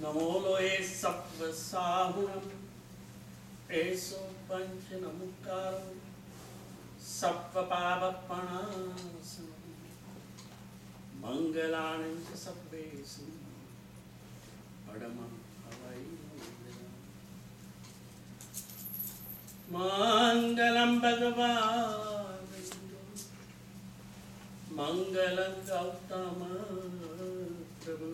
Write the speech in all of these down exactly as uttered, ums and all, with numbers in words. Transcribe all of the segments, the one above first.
નમોલો એ સત્વ સાહુણમ એસો પંચ નમુકારો સત્વ પાવપણાસન મંગલાણં ચ સબ્બેષુ પડમં હવૈ મંગલં ભગવાન મંગલં ગૌતમ પ્રભુ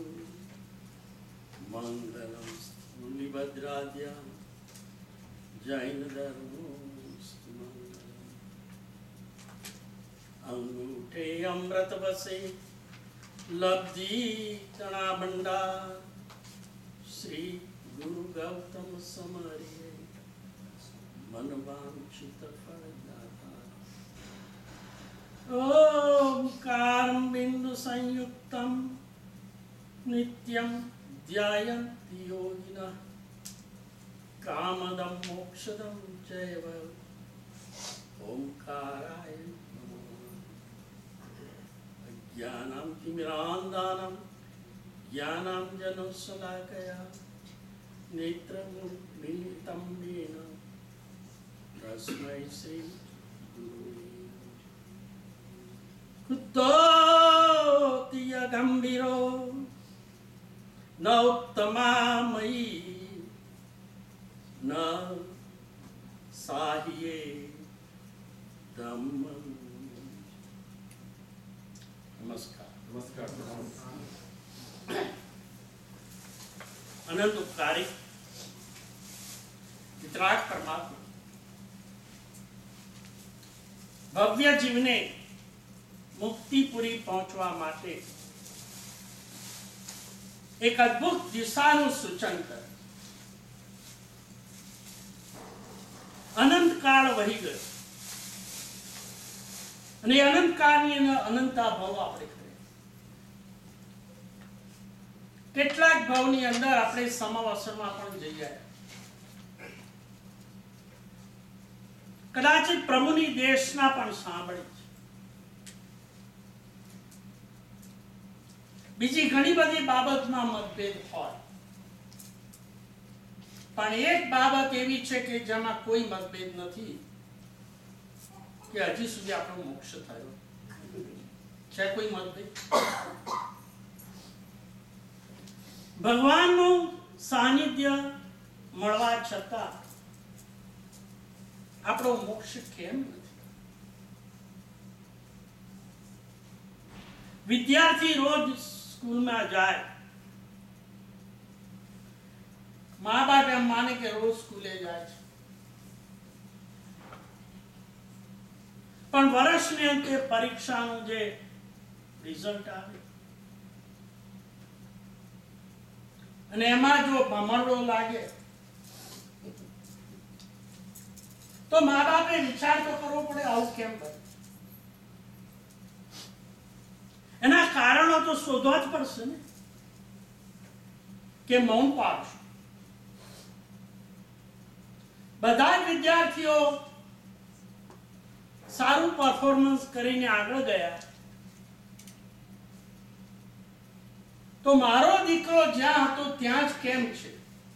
મંગલં મુનિભદ્રાદ્યા જૈન ધર્મોસ્તુ મંગલં અંગૂઠે અમૃત વસે લબ્ધિ તણા ભંડાર શ્રી ગુરુ ગૌતમ સમરિયે મન વાંછિત ફળદાતા ઓમકારં બિંદુ સંયુક્તમ નિત્યમ ધ્યાયન્તિ યોગિનઃ કામદં મોક્ષદં ચૈવ ઓમકારાય નમઃ અજ્ઞાનાં તિમિરાન્ધાનાં જ્ઞાનાંજનશલાકયા નેત્રમીલિतं येन તસ્મૈ શ્રી ગુરુવે કુતોતિય ગંભીરો ન ઉત્તમામયી ન સાહ્યે ધમ્મ. નમસ્કાર. નમસ્કાર. અનંત ઉપકારી વિતરાગ પરમાત્મા ભવ્ય જીવને મુક્તિપુરી પહોંચવા માટે એક અદ્ભુત દિશાનું સૂચન કરે. અનંત કાળ વહી ગયો અને અનંત કાળની અનંતા ભાવ આપણે કરીએ. કેટલાક ભાવની અંદર આપણે સમાવસરમાં પણ જઈ આવ્યા. કદાચિત પ્રભુની દેશના પણ સાંભળી છે. બીજી ઘણી બધી બાબતમાં મતભેદ હોય, પણ એક બાબત એવી છે કે જેમાં કોઈ મતભેદ નથી કે હજી સુધી આપણો મોક્ષ થયો છે. કોઈ મતભેદ? ભગવાનનું સાનિધ્ય મળવા છતાં આપણો મોક્ષ કેમ નથી? વિદ્યાર્થી રોજ સ્કૂલમાં જાય, મા બાપ એમ માને કે રોજ સ્કૂલે જાય છે, પણ વર્ષને અંતે પરીક્ષાનું જે રિઝલ્ટ આવે અને એમાં જો ભમરડો લાગે તો મા બાપે વિચાર તો કરવો પડે, આવું કેમ બને? એના કારણો તો શોધવા જ પડશે ને, કે મૌન પાડશું. બધા જ વિદ્યાર્થીઓ સારું પરફોર્મન્સ કરીને આગળ ગયા તો મારો દીકરો જ્યાં હતો ત્યાં જ કેમ છે?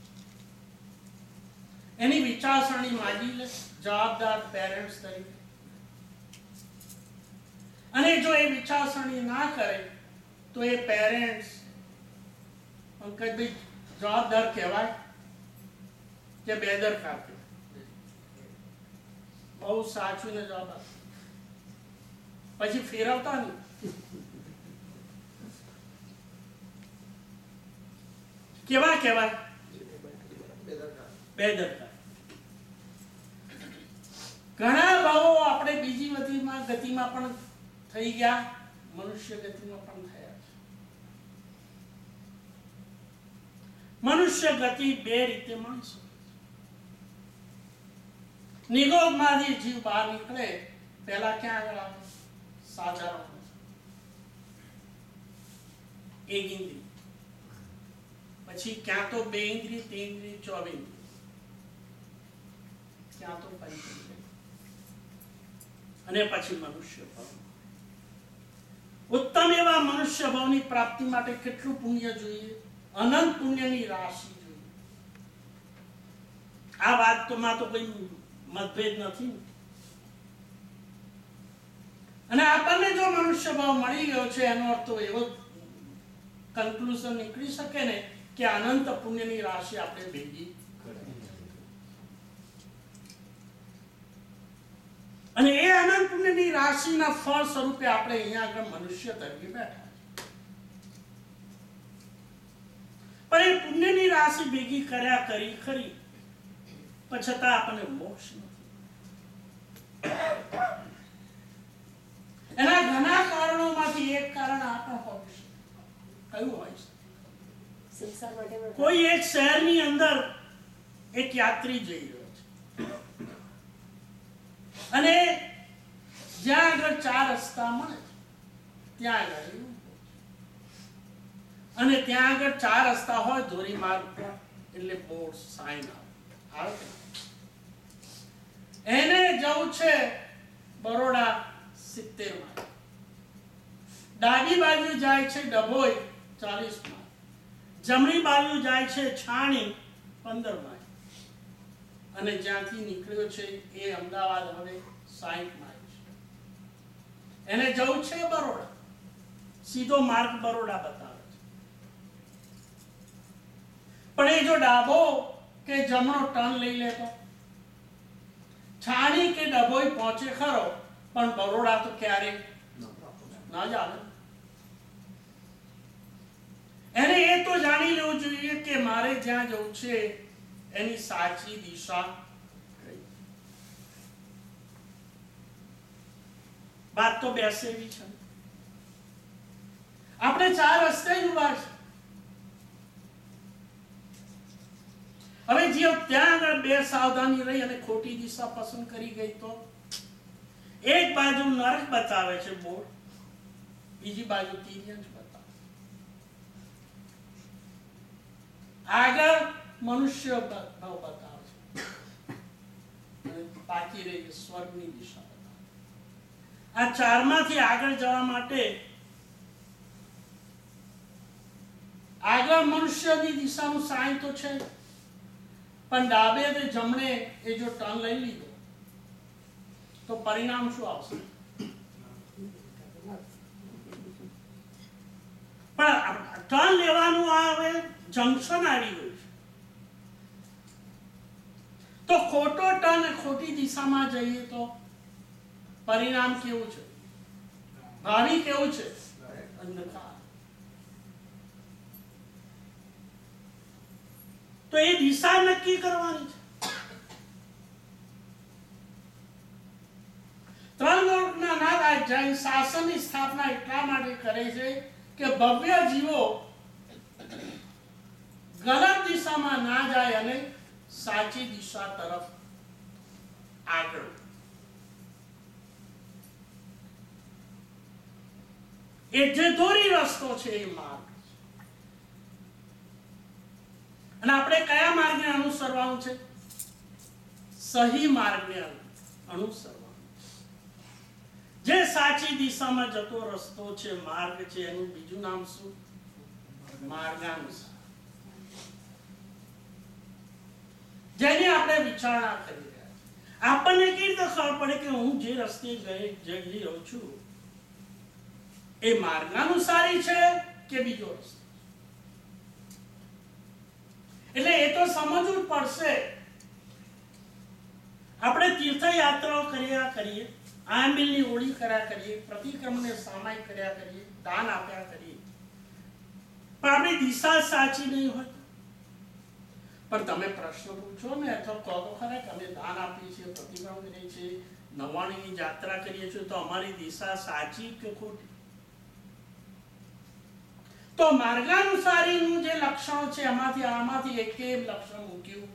એની વિચારસરણી માગી લે જવાબદાર પેરેન્ટ્સ તરીકે. અને જો એ વિચારસરણી ના કરે તો એ પેરેન્ટ્સ પંકજભાઈ જવાબદાર કહેવાય કે બેદરકાર કહેવાય? બહુ સાચવીને જવાબ આપે, પછી ફેરવતા નહીં. કેવા કહેવાય? બેદરકાર. ઘણા ભાવો આપણે બીજી ગતિમાં ગતિમાં પણ થઈ ગયા, મનુષ્ય ગતિમાં પણ થયા છે. મનુષ્ય ગતિ બે રીતે માણસો. નિરોધમાંથી જીવ બહાર નીકળે પહેલા ક્યાં આગળ આવે? સાધારણ એક ઇન્દ્રિય, પછી ક્યાં તો બે ઇન્દ્રિય, ત્રણ ઇન્દ્રિય, ચોવીસ ઇન્દ્રિય, ક્યાં તો પંચેન્દ્રિય, અને પછી મનુષ્ય ભાવ. ઉત્તમ એવા મનુષ્ય ભાવની પ્રાપ્તિ માટે કેટલું પુણ્ય જોઈએ? અનંત પુણ્યની રાશિ જોઈએ. આ વાતમાં તો કોઈ મતભેદ નથી. અને આપણને જો મનુષ્ય ભાવ મળી ગયો છે એનો અર્થ તો એવો કન્ક્લુઝન નીકળી શકે ને કે અનંત પુણ્યની રાશિ આપણે ભેગી અને એ અનંત પુણ્યની રાશિના ફળ સ્વરૂપે આપણે અહીંયા આગળ મનુષ્ય તરીકે બેઠા. પણ એ પુણ્યની રાશિ ભેગી કર્યા કરી ખરી પણ છતાં આપણને મોક્ષ નથી. એના ઘણા કારણોમાંથી એક કારણ આ પણ હોય છે. કયું હોય છે? કોઈ એક શહેરની અંદર એક યાત્રી જઈ રહ્યો છે અને જ્યાં આગળ ચાર રસ્તા મળે ત્યાં આગળ અને ત્યાં આગળ ચાર રસ્તા હોય ધોરીમાર્ગ એટલે બોર્ડ સાઇન આવે. એને જવું છે બરોડા સિત્તેર માં, ડાબી બાજુ જાય છે ડભોઈ ચાલીસ માં, જમણી બાજુ જાય છે છાણી પંદર માં અને જ્યાંથી નીકળ્યો છે એ અમદાવાદ હવે સાઠ માઇલ છે. એને જવું છે બરોડા, સીધો માર્ગ બરોડા બતાવે છે. પણ એ જો ડાબો કે જમણો ટર્ન લઈ લે તો છાણી કે ડભોઈ પહોંચે ખરો પણ બરોડા તો ક્યારે ના જ આવે. એને એ તો જાણી લેવું જોઈએ કે મારે જ્યાં જવું છે એની સાચી દિશા કઈ. વાત તો બેસેવી છે. આપણે ચાર રસ્તે જ ઉભા છે. હવે જે ત્યાં આગળ બે સાવધાની રહી અને ખોટી દિશા પસંદ કરી ગઈ તો એક બાજુ નરક બતાવે છે બોર્ડ, બીજી બાજુ તિર્યંશ બતાવે. આગળ મનુષ્ય ભાવ બતાવે છે અને બાકી રહી સ્વર્ગની દિશા બતાવે. આ ચારમાંથી આગળ જવા માટે આગળ મનુષ્યની દિશાનું સાઇન તો છે પણ ડાબે કે જમણે એ જો ટર્ન લઈ લીધો તો પરિણામ શું આવશે? પણ ટર્ન લેવાનું આ હવે જંકશન આવી ગયું છે તો ખોટો ટર્ન ખોટી દિશામાં જઈએ તો પરિણામ કેવું છે? ભાવિ કેવું છે? અંધકાર. તો એ દિશા નક્કી કરવાની છે. ત્રણ લોકના નાથ જૈન શાસનની સ્થાપના એટલા માટે કરે છે કે ભવ્ય જીવો ગલત દિશામાં ના જાય અને સાચી દિશા તરફ આગળ. એ જે દોરી રસ્તો છે એ માર્ગ. અને આપણે કયા માર્ગને અનુસરવાનું છે? સહી માર્ગને અનુસરવાનું. જે સાચી દિશામાં જતો રસ્તો છે, માર્ગ છે, એનું બીજું નામ શું? માર્ગાનુસાર. જેની આપણે વિચારણા કરી રહ્યા છીએ. આપણને કેવી રીતે ખબર પડે કે હું જે રસ્તે જઈ રહ્યો છું એ માર્ગાનુસારી છે કે બીજો રસ્તો? એટલે એ તો સમજવું પડશે. આપણે તીર્થયાત્રાઓ કર્યા કરીએ, આંબિલની ઓળી કર્યા કરીએ, પ્રતિક્રમને સામાયિક કર્યા કરીએ, દાન આપ્યા કરીએ, પણ આપણી દિશા સાચી નહીં હોય. પણ તમે પ્રશ્ન પૂછો ને અથવા કહો તો ખરા કે અમે દાન આપીએ છીએ, પ્રતિક્રમ કરીએ છીએ, નવાણીની યાત્રા કરીએ છીએ તો અમારી દિશા સાચી કે ખોટી? તો માર્ગાનુસારીનું જે લક્ષણ છે એમાંથી આમાંથી એકેય લક્ષણ મૂક્યું.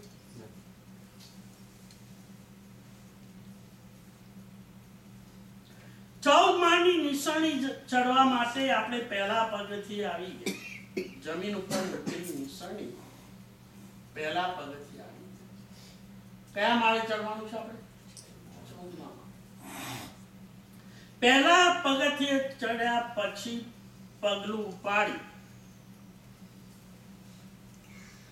ચૌદ માળની નિશાની ચડવા માટે આપણે પહેલા પગથિયે આવી ગયા. જમીન ઉપર મૂકેલી નિશાની પહેલા પગથિયે આવી. કયા માળે ચડવાનું છે આપણે? ચૌદ માળ. પહેલા પગથિયે ચડ્યા પછી પગલું ઉપાડી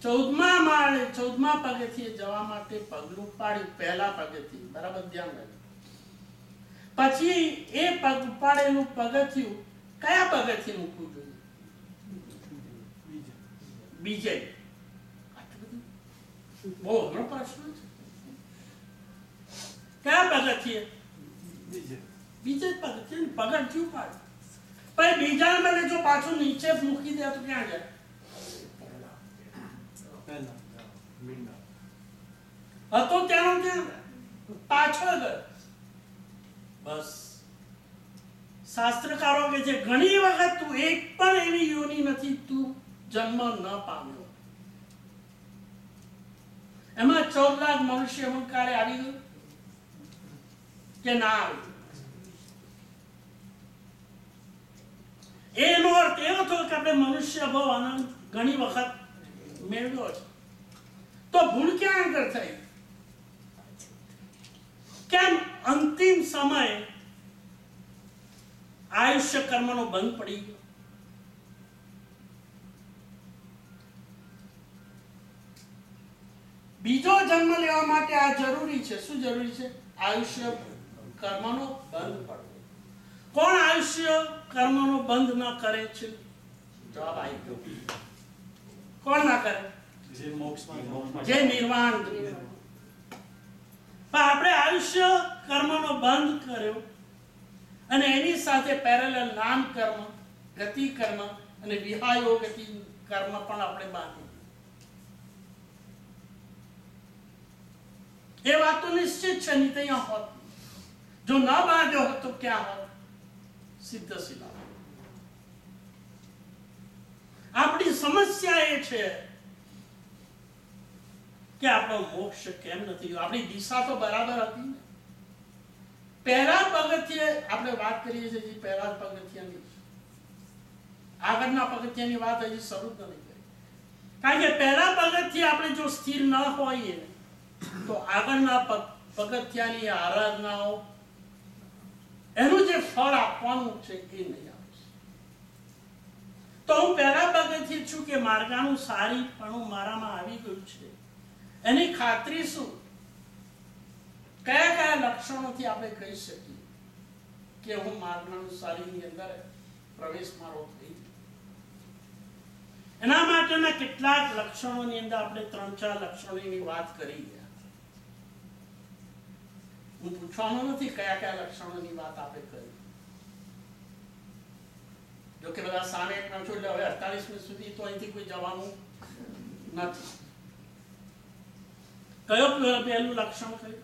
ચૌદમા માળે ચૌદમા પગથિયે જવા માટે પગલું પાડ્યું, પહેલા પગથિયે, બરાબર ધ્યાન રાખજો. પછી એ પગ ઉપાડેલું પગથિયું કયા પગથિયે મૂકવું જોઈએ? બીજે. બહુ અઘરો પ્રશ્ન છે. કયા પગથિયે? બીજે પગથિયે પગથિયું પાડ. પછી બીજા મને જો પાછું નીચે મૂકી દે તો ક્યાં જાય? હતો ત્યાંનો ત્યાં પાછળ ગયો. બસ શાસ્ત્રકારો કે છે ઘણી વખત તું એક પણ એવી યોનિ નથી તું જન્મ ન પામ્યો. એમાં ચૌદ લાખ મનુષ્ય અહંકારે આવી ગયું કે ના આવ્યું? એનો અર્થ એવો થયો કે આપણે મનુષ્ય ભાવ આનંદ ઘણી વખત મેળવ્યો છે. તો ભૂલ ક્યાં આગળ થઈ? કેમ અંતિમ સમયે આયુષ્ય કર્મનો બંધ પડી ગયો? બીજો જન્મ લેવા માટે આ જરૂરી છે. શું જરૂરી છે? આયુષ્ય કર્મનો બંધ પડવો. કોણ આયુષ્ય કર્મનો બંધ ન કરે છે? જવાબ આવી ગયો. કોણ ના કરે? જે મોક્ષમાં, જે નિર્વાણ. પણ આપણે આયુષ્ય કર્મનો બંધ કર્યો અને એની સાથે પેરેલલ નામ કર્મ, ગતિ કર્મ અને વિહાયો ગતિ કર્મ પણ આપણે બાંધી. એ વાત તો નિશ્ચિત છે, નહીં ત્યાં હોત. જો ન બાંધ્યો હોત તો ક્યાં હોત? સિદ્ધ શિલા. આપણી સમસ્યા એ છે કે આપણો મોક્ષ કેમ નથી? આપણી દિશા તો બરાબર હતી ને. પહેલા પગથિયે આપણે વાત કરીએ છીએ, પહેલા પગથિયાની, આગળના પગથિયાની વાત હજી શરૂ જ નથી કરી. કારણ કે પહેલા પગથિયે આપણે જો સ્થિર ન હોઈએ તો આગળના પગથિયાની આરાધનાઓ એનું જે ફળ આપવાનું છે એ નહીં આવશે. તો હું પહેલા પગથિયે છું કે માર્ગાનું સારીપણું મારામાં આવી ગયું છે, એની ખાતરી શું? કયા કયા લક્ષણોથી આપણે કહી શકીએ કે હું માર્ગાનુસારીની અંદર પ્રવેશ મારો થઈ? એના માટેના કેટલાક લક્ષણોની અંદર આપણે ત્રણ ચાર લક્ષણોની વાત કરી ગયા. હું પૂછવાનો નથી કયા કયા લક્ષણોની વાત આપણે કરી. જો કે બધા સામે છો એટલે હવે અડતાલીસ મિનિટ સુધી તો અહીંથી કોઈ જવાનું નથી. કયો પહેલું લક્ષણ કયું?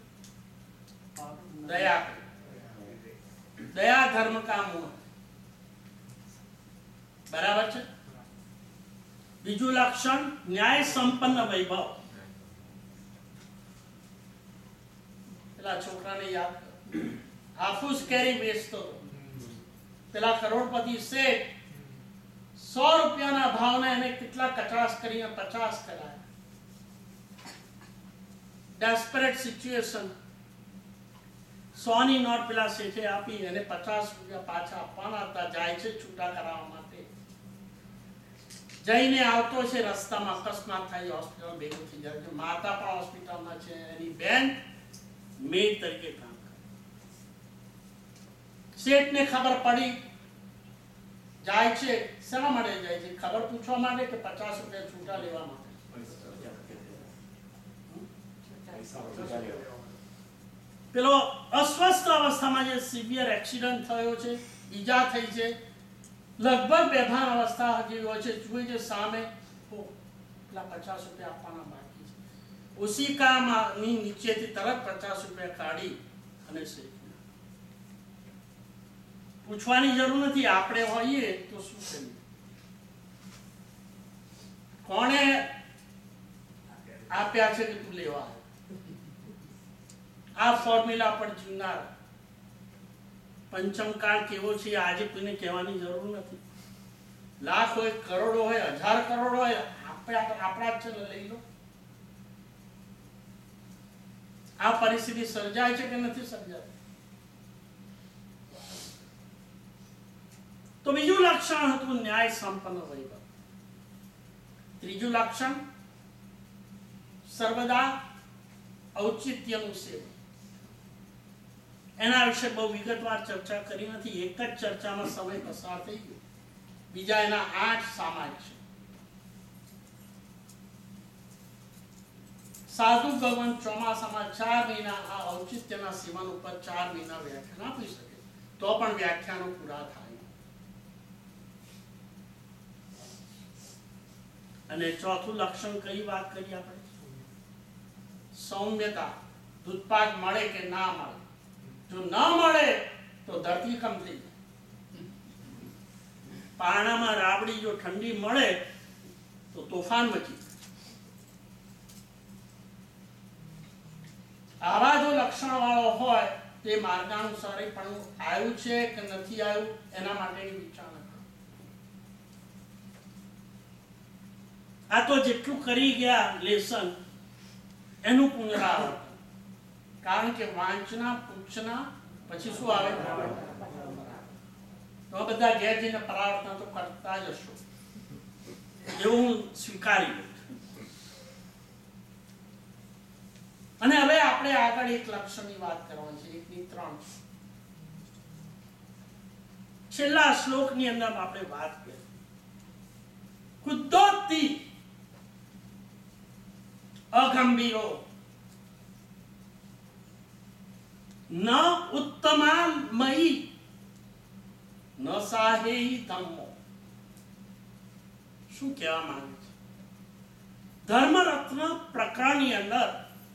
દયા. દયા ધર્મ કા મૂળ. બરાબર છે. બીજું લક્ષણ ન્યાય સંપન્ન વૈભવ. પેલા છોકરાને યાદ કરો, હાફૂસ કેરી વેચતો પેલા કરોડપતિ શેઠ સો રૂપિયાના ભાવને એને કેટલા કચાસ કરીને પચાસ કરાયા. Desperate situation. સો ની નોટ પેલા શેઠે આપી, એને પચાસ રૂપિયા પાછા આપવાના હતા, જાય છે છૂટા કરાવવા માટે. જઈને આવતો છે, રસ્તામાં અકસ્માત થાય, હોસ્પિટલ ભેગું થઈ જાય. માતા પણ હોસ્પિટલમાં છે, એની બેન મેડ તરીકે કામ કરે. શેઠને ખબર પડી, જાય છે. શેના માટે જાય છે? ખબર પૂછવા માટે કે પચાસ રૂપિયા છૂટા લેવા માટે? પેલો અસ્વસ્થ અવસ્થામાં જે સિવિયર એક્સિડન્ટ થયો છે, ઈજા થઈ છે, લગભગ બેભાન અવસ્થા જેવી હોય છે, જુએ છે સામે પેલા પચાસ રૂપિયા આપવાના બાકી છે. ઓશિકાની નીચેથી તરત પચાસ રૂપિયા કાઢી અને પૂછવાની જરૂર નથી. આપણે હોઈએ તો શું કરીએ? કોણે આપ્યા છે કે તું લેવા? આ ફોર્મ્યુલા પર જીવનાર પંચમકાળ કેવો છે આજે કોઈને કહેવાની જરૂર નથી. લાખ હોય, કરોડો હોય, હજાર કરોડ હોય, આપણા જ છે, લઈ લો. આ પરિસ્થિતિ સર્જાય છે કે નથી સર્જાતી? તો બીજું લક્ષણ હતું ન્યાય સંપન્ન વૈભવ. ત્રીજું લક્ષણ સર્વદા ઔચિત્યનું સેવન. એના વિશે બહુ વિગતવાર ચર્ચા કરી નથી, એક જ ચર્ચામાં સમય પસાર થઈ ગયો. બીજા એના આઠ સામાજ છે. સાધુ ભગવાન ચોમાસામાં ચાર મહિના આ ઔચિત્યના સેવન ઉપર ચાર મહિના વ્યાખ્યાન આપી શકે, તો પણ વ્યાખ્યાનો પૂરા થાય. અને ચોથું લક્ષણ કઈ વાત કરી આપણે? સૌમ્યતા. દૂધપાક મળે કે ના મળે. જો ન મળે તો ધરતીકંપ થઈ જાય. પારણામાં રાબડી જો ઠંડી મળે તો તોફાન મચી જાય. આવા જો લક્ષણ વાળો હોય તે માર્ગાનુસારી પણ આવ્યું છે કે નથી આવ્યું એના માટેની વિચારણા. આ તો જેટલું કરી ગયા લેસન એનું પુનરાવર્તન. કારણ કે વાંચના પૂછના પછી શું આવે? તો બધા ઘેર જઈને પરાવર્તન તો કરતા જ હશો, એવું હું સ્વીકારી લઉં. અને હવે આપણે આગળ એક લક્ષણની વાત કરવાની છે. એકની ત્રણ છેલ્લા શ્લોકની અંદર આપણે વાત કરી. કુદ્દોતિ અગંભીરો ન ઉત્તમામયી ન સાહેયી ધમ્મો. શું કહેવા માંગે છે? ધર્મરત્ન પ્રકરણની અંદર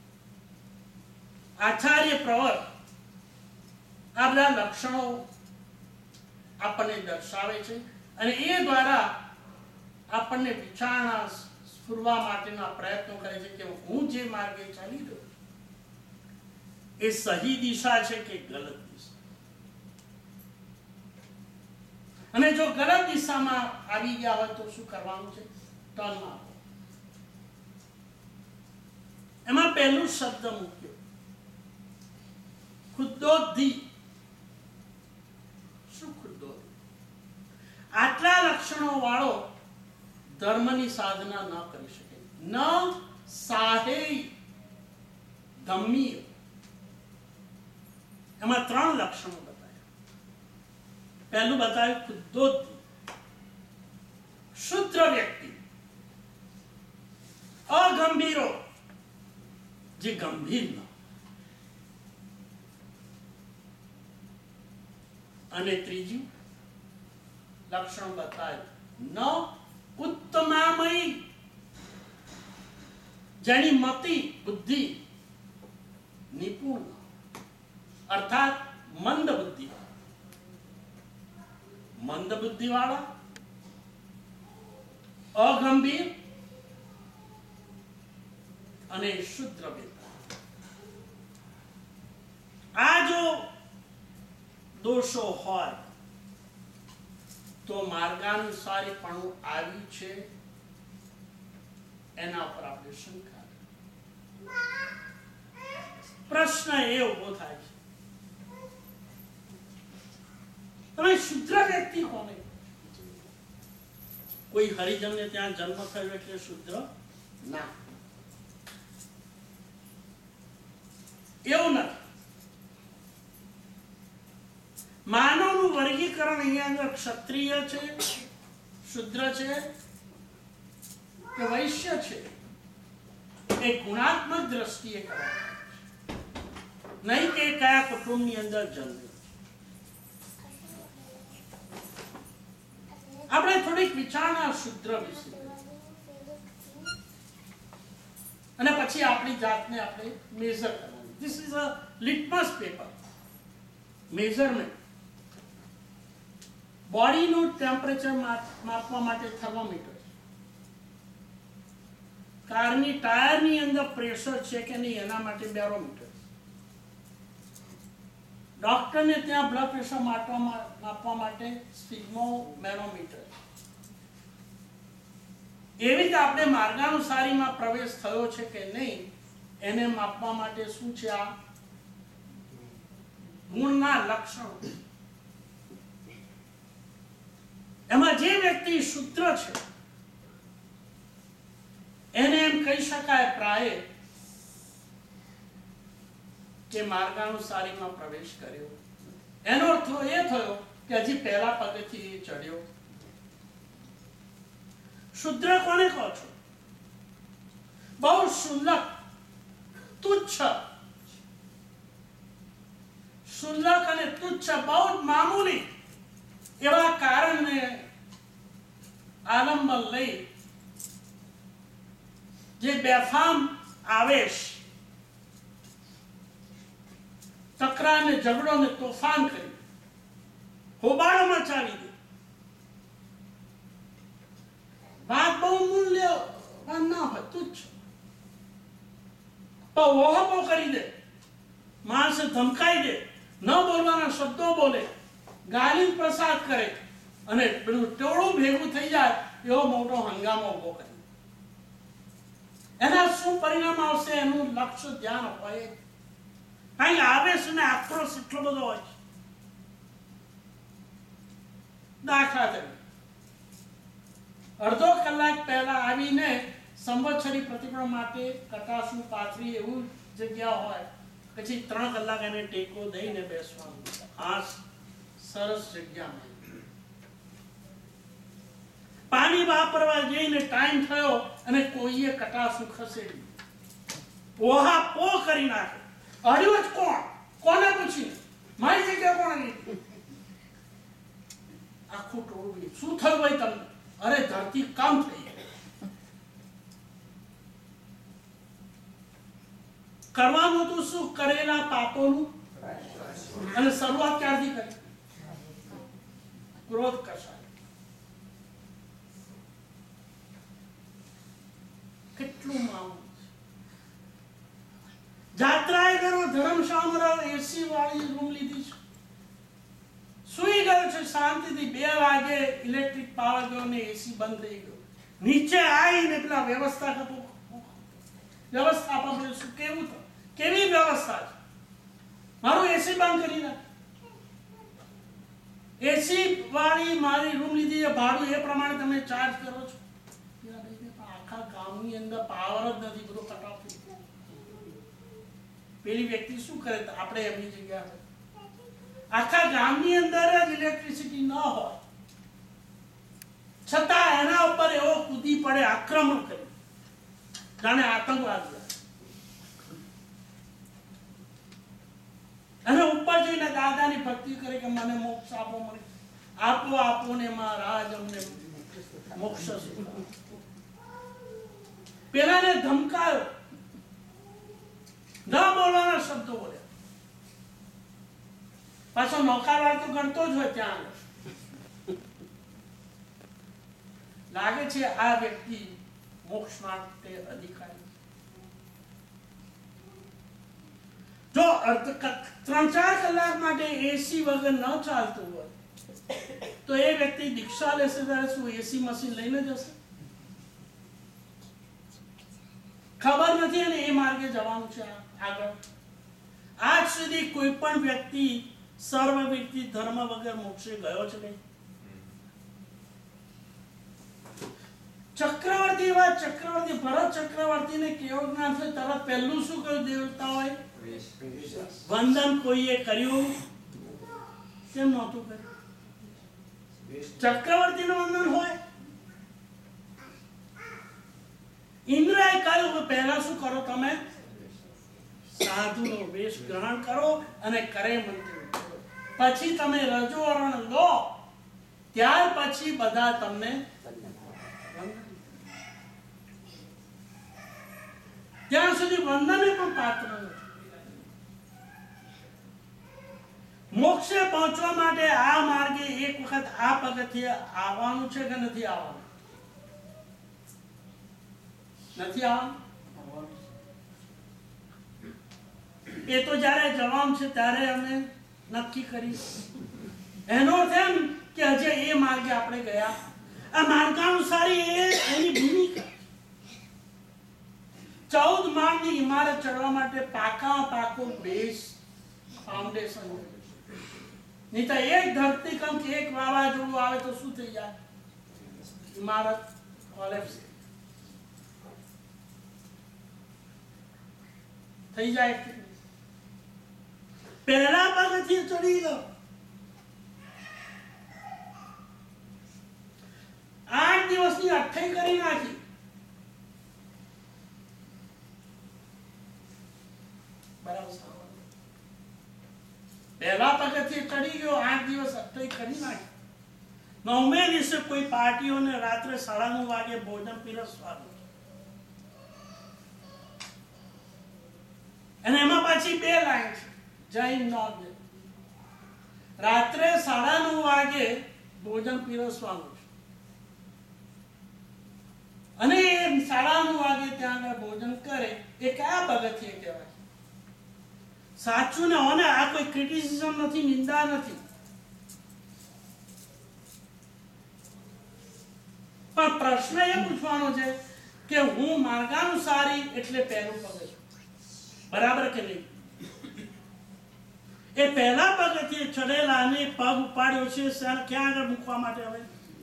આચાર્ય પ્રવર આ બધા લક્ષણો આપણને દર્શાવે છે અને એ દ્વારા આપણને વિચારણા સ્ફુરવા માટેના પ્રયત્નો કરે છે કે હું જે માર્ગે ચાલી રહ્યો એ સહી દિશા છે કે ગલત દિશા. અને જો ગલત દિશામાં આવી ગયા હોય તો શું કરવાનું છે? ટર્ન આપો. એમાં પહેલું શબ્દ મૂક્યો ખુદ્દોધિ. શું ખુદ્દોધિ? આટલા લક્ષણો વાળો ધર્મની સાધના ન કરી શકે. ન સાહેય ધમ્મીય. એમાં ત્રણ લક્ષણો બતાવ્યા. પહેલું બતાવ્યું ખુદ્દોધિ, શુદ્ર વ્યક્તિ. અગંભીરો, જે ગંભીર ન. અને ત્રીજું લક્ષણ બતાવ્યું ન ઉત્તમામયી, જેની મતિ બુદ્ધિ નિપુણ, અર્થાત મંદ બુદ્ધિ. મંદ બુદ્ધિ વાળા, અગંભીર અને શુદ્ર વ્યક્તિ. આ જો દોષો હોય તો માર્ગાનુસારી પણ આવ્યું છે એના પર આપણે શંકા. પ્રશ્ન એ ઉભો થાય છે, તમે શુદ્ર વ્યક્તિ કોને? કોઈ હરિજનને ત્યાં જન્મ થયો એટલે શુદ્ર ના, એવું નથી. માનવનું વર્ગીકરણ અહીંયા અંદર ક્ષત્રિય છે, શુદ્ર છે કે વૈશ્ય છે એ ગુણાત્મક દ્રષ્ટિએ કરાય, નહીં કે કયા કુટુંબની અંદર જન્મ્યો. આપણે થોડીક વિચારણા શુદ્ર વિશે અને પછી આપણી જાતને આપણે મેઝર કરવાની. This is a litmus paper. Measurement. બોડીનું ટેમ્પરેચર માપવા માટે થર્મોમીટર. કારની ટાયરની અંદર પ્રેશર છે કે નહીં એના માટે બેરોમીટર. ડોક્ટરને ત્યાં બ્લડ પ્રેશર માપવા માટે સ્ફિગ્મોમેનોમીટર. એવી રીતે આપણે માર્ગાનુસારીમાં પ્રવેશ થયો છે કે નહીં એને માપવા માટે શું છે? આ ગુણના લક્ષણો. એમાં જે વ્યક્તિ શુદ્ર છે એને એમ કહી શકાય પ્રાય કે માર્ગાનુસારીમાં પ્રવેશ કર્યો. એનો અર્થ એ થયો કે હજી પહેલા પગથી ચડ્યો. શુદ્ર કોને કહો છો? બહુ શુલ્લક, તુચ્છ, શુલ્લક અને તુચ્છ, બહુ મામૂલી એવા કારણને આલંબન લઈ જે બેફામ આવેશ, તકરાર ને ઝઘડો ને તોફાન કરી હોબાળો મચાવી દે. વાત બહુ મૂલ્ય ના હોય, તુચ્છ, પણ ઓહબો કરી દે, માણસે ધમકાઈ દે, ન બોલવાના શબ્દો બોલે, ગાલી પ્રસાદ કરે અને પેલું ટોળું ભેગું થઈ જાય એવો મોટો હંગામો ઉભો કરે. એના શું પરિણામ આવશે એનું લક્ષ્ય ધ્યાન હોય. કારણ કે આવેશ અને આક્રોશ એટલો બધો હોય છે. દાખલા તરીકે અડધો કલાક પહેલા આવીને સંવત્સરી પ્રતિક્રમણ માટે કટાસનું પાથરી એવું જગ્યા હોય, પછી ત્રણ કલાક એને ટેકો દઈને બેસવાનું. આ સરસ જગ્યા. પાણી વાપરવા જઈને ટાઈમ થયો અને કોઈએ કટાસું ખસેડ્યું, ઓહા પો કરી નાખે. અડ્યો જ કોણ? કોને પૂછી? મારી જગ્યા કોણ લીધી? આખું ટોળું. શું થયું ભાઈ તમને? અરે ધરતી કામ થઈ. કરવાનું હતું શું? કરેલા પાપોનું. અને શરૂઆત ક્યારથી કરી? ક્રોધ કસાય. કેટલું મામૂલ. જાત્રાએ ગયો, ધર્મશાળામાં એસી વાળી રૂમ લીધી છે, સુઈ ગયો છે શાંતિથી. બે વાગે ઇલેક્ટ્રિક પાવર ગયો ને એસી બંધ થઈ ગયો. નીચે આવીને પેલા વ્યવસ્થા વ્યવસ્થા આપણે શું કેવું તો કેવી વ્યવસ્થા છે? મારું એસી બંધ કરી નાખ. એસી વાળી મારી રૂમ લીધી છે, ભાડું એ પ્રમાણે તમે ચાર્જ કરો છો. આખા ગામની અંદર પાવર જ નથી, બધું કટ ઓફ થઈ ગયું. પેલી વ્યક્તિ શું કરે? આપણે એમની જગ્યા આખા ગામની અંદર જ ઇલેક્ટ્રિસિટી ન હોય છતાં એના ઉપર એવો કૂદી પડે, આક્રમણ કરે, જાણે આતંકવાદ. અને ઉપર જઈને દાદાની ભક્તિ કરે કે મને મોક્ષ આપો, મને આપો આપો ને મહારાજ અમને મોક્ષ. પેલાને ધમકાયો, ન બોલવાના શબ્દો બોલ્યા. પાછો નોકારવાળ તો ગણતો જ હોય ત્યાં. લાગે છે આ વ્યક્તિ મોક્ષ માટે અધિકારી. જો ત્રણ ચાર કલાક માટે એસી વગર ન ચાલતું હોય તો એ વ્યક્તિ દીક્ષા લેશે ત્યારે શું એસી મશીન લઈને જશે? ખબર નથી અને એ માર્ગે જવાનું છે આગળ. આજ સુધી કોઈ પણ વ્યક્તિ સર્વ વ્યક્તિ ધર્મ વગર મોક્ષે ગયો છે નહીં. ચક્રવર્તી એવા ચક્રવર્તી ભરત ચક્રવર્તીને કેવું જ્ઞાન છે, તરત પહેલું શું કહ્યું દેવતાઓએ? વંદન કોઈએ કર્યું? કેમ નહોતું કર્યું? ચક્રવર્તીનું વંદન હોય. ઇન્દ્રએ કહ્યું પહેલા શું કરો તમે? સાધુનો વેશ ગ્રહણ કરો અને કરે મંત્રી, પછી તમે રજોવરણ લો, ત્યાર પછી બધા તમને. ત્યાં સુધી વંદને પણ પાત્ર નથી. મોક્ષે પહોંચવા માટે આ માર્ગે એક વખત આ પગથિયે આવવાનું છે કે નથી આવવાનું? નથી આવવાનું. એ તો જયારે જવાનું છે ત્યારે અમે નક્કી કરી. એનો અર્થ એમ કે હજી એ માર્ગે આપણે ગયા. આ માર્ગાનુસારી એ એની ભૂમિકા. ચૌદ માળની ઇમારત ચડવા માટે પાકા પાકો બેઝ ફાઉન્ડેશન. નહીં તો એક ધરતીકંપ કે એક વાવાઝોડું આવે તો શું થઈ જાય? ઇમારત કોલેપ્સ થઈ જાય. પહેલા પગથિયે ચડી ગયો, આઠ દિવસની અઠ્ઠાઈ કરી નાખી. બરાબર, પહેલા પગથિયે ચડી ગયો, આઠ દિવસ અઠ્ઠાઈ કરી નાખી. નવમે દિવસે કોઈ પાર્ટીઓને રાત્રે સાડા નવ વાગે ભોજન પીરસવાનું, અને એમાં પાછી બે લાઈન છે, જૈન નોંધ. રાત્રે સાડા નવ વાગે ભોજન પીરસવાનું છે, અને એ સાડા નવ વાગે ત્યાં આગળ ભોજન કરે એ કયા પગથિયે કહેવાય? સાચું ને હોને, આ કોઈ ક્રિટિસિઝમ નથી, નિંદા નથી, પણ પ્રશ્ન એ પૂછવાનો છે કે હું માર્ગાનુસારી એટલે પહેલું પગ છું, બરાબર કે નહીં? એ પહેલા પગથિયે ચડેલા અને પગ ઉપાડ્યો છે ક્યાં આગળ મૂકવા માટે? હવે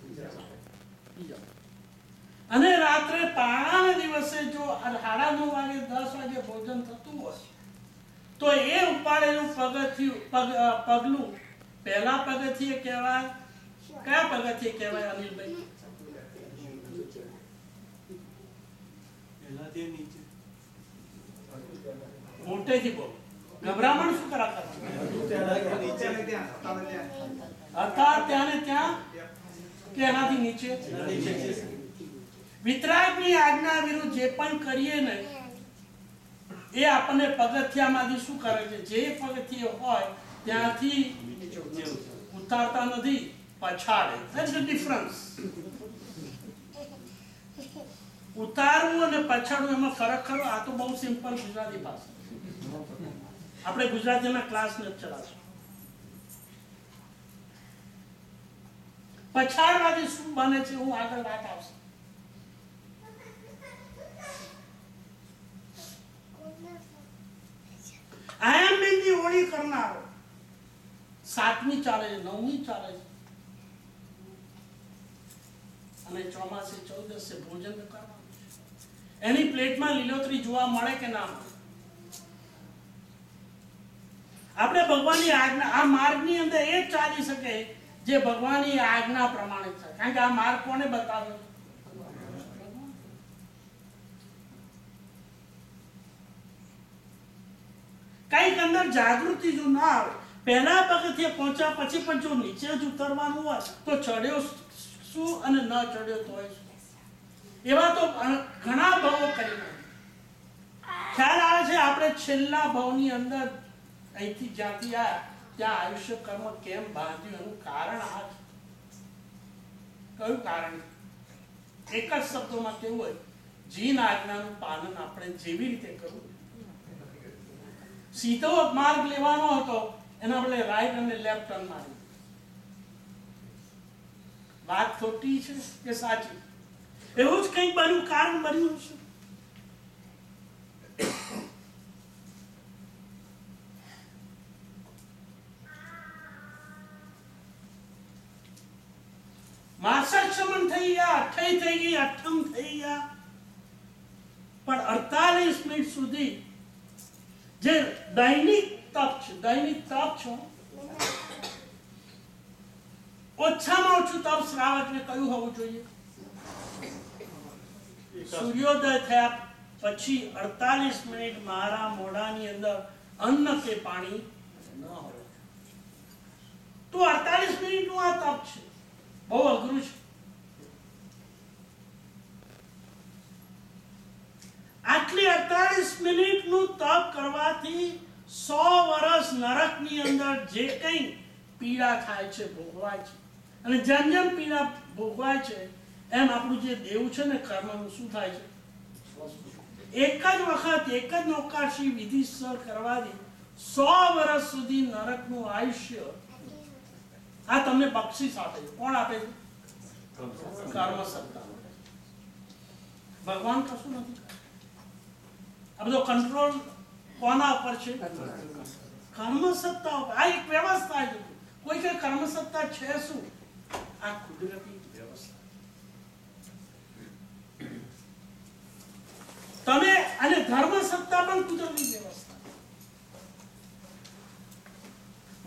અને રાત્રે પારણાના દિવસે જો સાડા નવ વાગે દસ વાગે ભોજન થતું હોય તો એ ઉપાડેલું પગથિયું પગ પગલું પહેલા પગથિયે કહેવાય? કયા પગથિયે કહેવાય અનિલભાઈ? મોટેથી બોલો, ગભરામણ શું કરા હતા? ત્યાં ને ત્યાં કે એનાથી નીચે? વિતરાગની આજ્ઞા વિરુદ્ધ જે પણ કરીએ ને એ આપણને પગથિયામાંથી શું કરે છે? જે પગથિયે હોય ત્યાંથી ઉતારતા નથી, પછાડે. That's the difference. ઉતારવું અને પછાડવું એમાં ફરક ખરો? આ તો બહુ સિમ્પલ ગુજરાતી ભાષા, આપણે ગુજરાતીના ક્લાસ ને ચલાવશું. પછાડવાથી શું બને છે હું આગળ વાત આવશે. આયામબેનની હોળી કરનારો સાતમી ચાલે છે, નવમી ચાલે છે, અને ચોમાસે ચૌદસે ભોજન કરવાનું. એની પ્લેટમાં લીલોતરી જોવા મળે કે ના મળે? આપણે ભગવાનની આજ્ઞા, આ માર્ગની અંદર એ જ ચાલી શકે જે ભગવાનની આજ્ઞા પ્રમાણે છે, કારણ કે આ માર્ગ કોને બતાવ્યો? કઈક અંદર જાગૃતિ જો ના આવે, પહેલા પગથિયે પહોંચ્યા પછી પણ જો નીચે જ ઉતરવાનું હોય તો ચડ્યો શું અને ન ચડ્યો તોય શું? એવા તો ઘણા ભાવો કરી ખ્યાલ આવે છે. આપણે છેલ્લા ભાવની અંદર અહીંથી જ્યાંથી આ ત્યાં આયુષ્ય કર્મ કેમ બાંધ્યું એનું કારણ આ છે. કયું કારણ? એક જ શબ્દોમાં કેવું હોય, જીન આજ્ઞાનું પાલન આપણે જેવી રીતે કરવું. સીધો માર્ગ લેવાનો હતો, એના બદલે રાઈટ અને લેફ્ટ ટર્ન મારી. વાત ખોટી છે કે સાચી? એવું જ કંઈક બન્યું, કારણ બન્યું છે. માસઠ શમન થઈ ગયા, અઠ્ઠાઈ થઈ ગઈ, અઠમ થઈ ગયા, પણ અડતાલીસ મિનિટ સુધી જે દૈનિક તપ છે, દૈનિક તપ છે, ઓછામાં ઓછું તપ શ્રાવકને કયું હોવું જોઈએ? સૂર્યોદય થયા પછી અડતાલીસ મિનિટ મારા મોઢાની અંદર અન્ન કે પાણી ન હોય. તો અડતાલીસ મિનિટ નું આ તપ છે, બહુ અઘરું છે. આટલી અડતાલીસ મિનિટ નું તપ કરવાથી સો વર્ષ નરકની અંદર જે કઈ પીડા થાય છે, ભોગવાય છે, અને જેમ જેમ પીડા ભોગવાય છે એમ આપણું જે દેવ છે ને કર્મનું શું થાય છે? એક જ વખત એક જ નૌકાશી વિધિસર કરવાથી સો વર્ષ સુધી નરકનું આયુષ્ય આ તમને બક્ષિસ આપે છે. કોણ આપે છે? કર્મ સત્તા. ભગવાન કશું નથી. આ બધો કંટ્રોલ કોના ઉપર છે? કર્મ સત્તા ઉપર. આ એક વ્યવસ્થા છે. કોઈ કઈ કર્મ સત્તા છે શું? આ કુદરતી વ્યવસ્થા. તમે અને ધર્મ સત્તા પણ કુદરતી વ્યવસ્થા.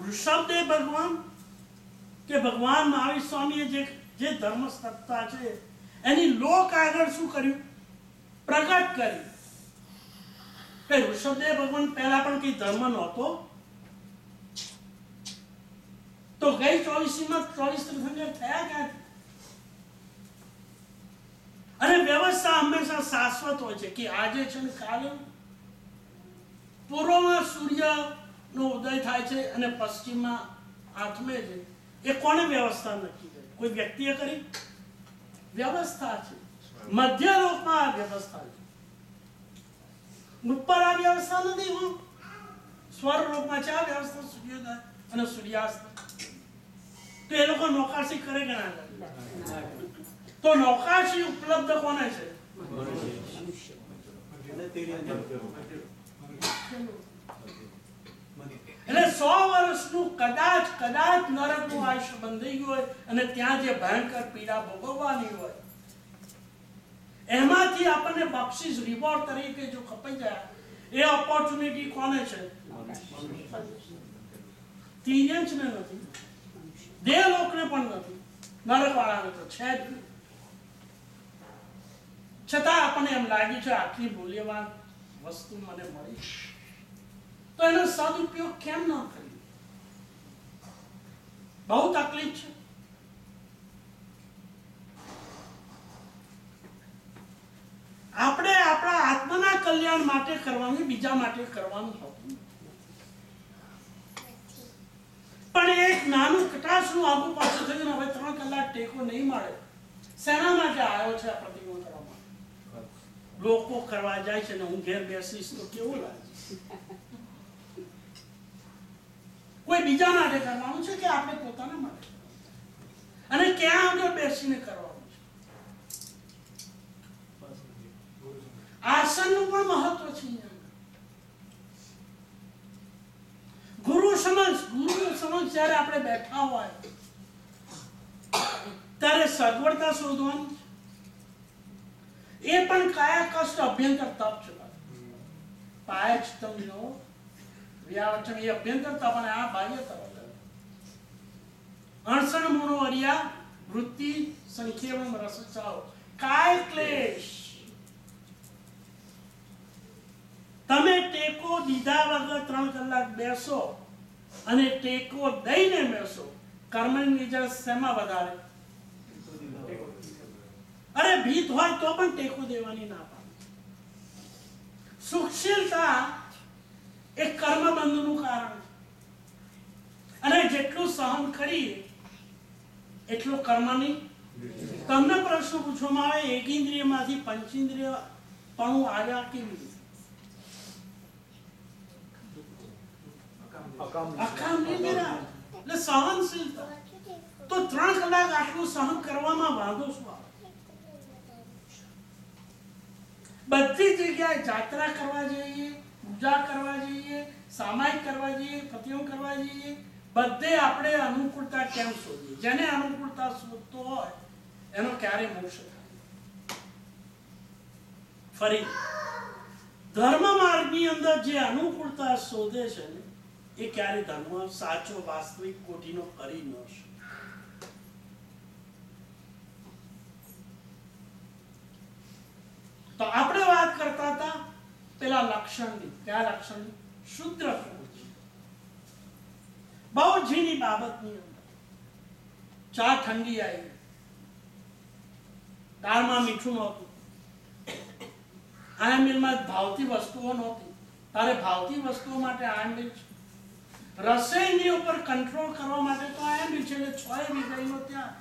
ઋષભદેવ ભગવાન કે ભગવાન મહાવીર સ્વામીએ જે જે ધર્મ સત્તા છે એની લોક આગળ શું કર્યું? પ્રગટ કર્યું. કે ઋષભદેવ ભગવાન પહેલા પણ કઈ ધર્મ નહોતો, તો ગઈ ચોવીસીમાં ચોવીસ તીર્થંકર થયા ક્યાંથી? અને વ્યવસ્થા હંમેશા શાશ્વત હોય છે કે આજે છે ને કાલે પૂર્વમાં સૂર્ય નો ઉદય થાય છે અને પશ્ચિમમાં આથમે છે. એ કોને વ્યવસ્થા નક્કી કરી? કોઈ વ્યક્તિએ કરી? વ્યવસ્થા છે. મધ્ય લોકમાં આ વ્યવસ્થા છે. ઉપર આ વ્યવસ્થા નથી. હું સ્વર લોકમાં છે આ વ્યવસ્થા, સૂર્યોદય અને સૂર્યાસ્ત. તો એ લોકો નૌકાશી કરે કે ના કરે? તો નૌકાશી ઉપલબ્ધ કોને છે? એટલે સો વર્ષનું કદાચ કદાચ નરકનું આયુષ્ય બંધાઈ ગયું હોય અને ત્યાં જે ભયંકર પીડા ભોગવવાની હોય એમાંથી આપણને બક્ષિસ રિવોર્ડ તરીકે જો કપાઈ જાય એ ઓપોર્ચ્યુનિટી કોને છે? તિર્યંચ ને નથી, દેવલોકને પણ નથી, નરકવાળાને તો છે જ. છતાં આપણને એમ લાગ્યું છે આટલી મૂલ્યવાન વસ્તુ મને મળી, તો એનો સદુપયોગ કેમ ન કર્યો? બહુ તકલીફ છે. આપણે આપણા આત્માના કલ્યાણ માટે કરવાનું, બીજા માટે કરવાનું હોતું. પણ એક નાનું કટાશનું આગુ પાછું થયું, હવે ત્રણ કલાક ટેકો નહીં મળે. શેના માટે આવ્યો છે આ પ્રતિમા કરવા માટે? લોકો કરવા જાય છે ને હું ઘેર બેસીશ તો કેવું લાગે? કોઈ બીજા માટે કરવાનું છે કે આપણે પોતાના માટે? અને ક્યાં આગળ બેસીને કરવાનું છે? આસનનું પણ મહત્વ છે. ગુરુ સમક્ષ ગુરુ સમક્ષ જ્યારે આપણે બેઠા હોય ત્યારે સગવડતા શોધવાની એ પણ કાયા કષ્ટ અભ્યંતર તપ છે. પાયચતમ નો વ્યાવચન એ અભ્યંતર તપ અને આ બાહ્ય તપ. અણસણ મૂળો અરિયા વૃત્તિ સંખ્યેમ રસચાઓ કાય ક્લેશ. તમે ટેકો દીધા વગર ત્રણ કલાક બેસો અને ટેકો દઈને બેસો, કર્મની નિજર શેમાં વધારે? અરે ભીત હોય તો પણ ટેકો દેવાની ના પાડે. સુખશીલતા એ કર્મ બંધનું કારણ છે. અને જેટલું સહન કરીએ એટલું કર્મની. તમને પ્રશ્ન પૂછવામાં આવે એક ઇન્દ્રિયમાંથી પંચેન્દ્રિય પણ આવ્યા કેવી રીતે? એટલે સહનશીલતા. તો ત્રણ કલાક આટલું સહન કરવામાં વાંધો શું આવે? બધી જગ્યાએ જાત્રા કરવા જઈએ, પૂજા કરવા જઈએ, સામાયિક કરવા જઈએ, પ્રતિમા કરવા જઈએ, બધે આપણે અનુકૂળતા કેમ શોધીએ? જેને અનુકૂળતા શોધતો હોય એનો ક્યારે મોક્ષ થાય? ફરી ધર્મ માર્ગની અંદર જે અનુકૂળતા શોધે છે ને એ ક્યારે ધર્મ સાચો વાસ્તવિક કોટીનો કરી ન શકે. તો આપણે વાત કરતા હતા પેલા લક્ષણની. કયા લક્ષણની? શુદ્ર પ્રવૃત્તિ. બહુ ઝીણી બાબતની અંદર ચા ઠંડી આવી, દાળમાં મીઠું નહોતું, આયર્ન મિલમાં ભાવતી વસ્તુઓ નહોતી. તારે ભાવતી વસ્તુઓ માટે આયર્ન મિલ છે. રસોઈની ઉપર કંટ્રોલ કરવા માટે તો આયર્ન મિલ છે. એટલે છ વિષયનો ત્યાં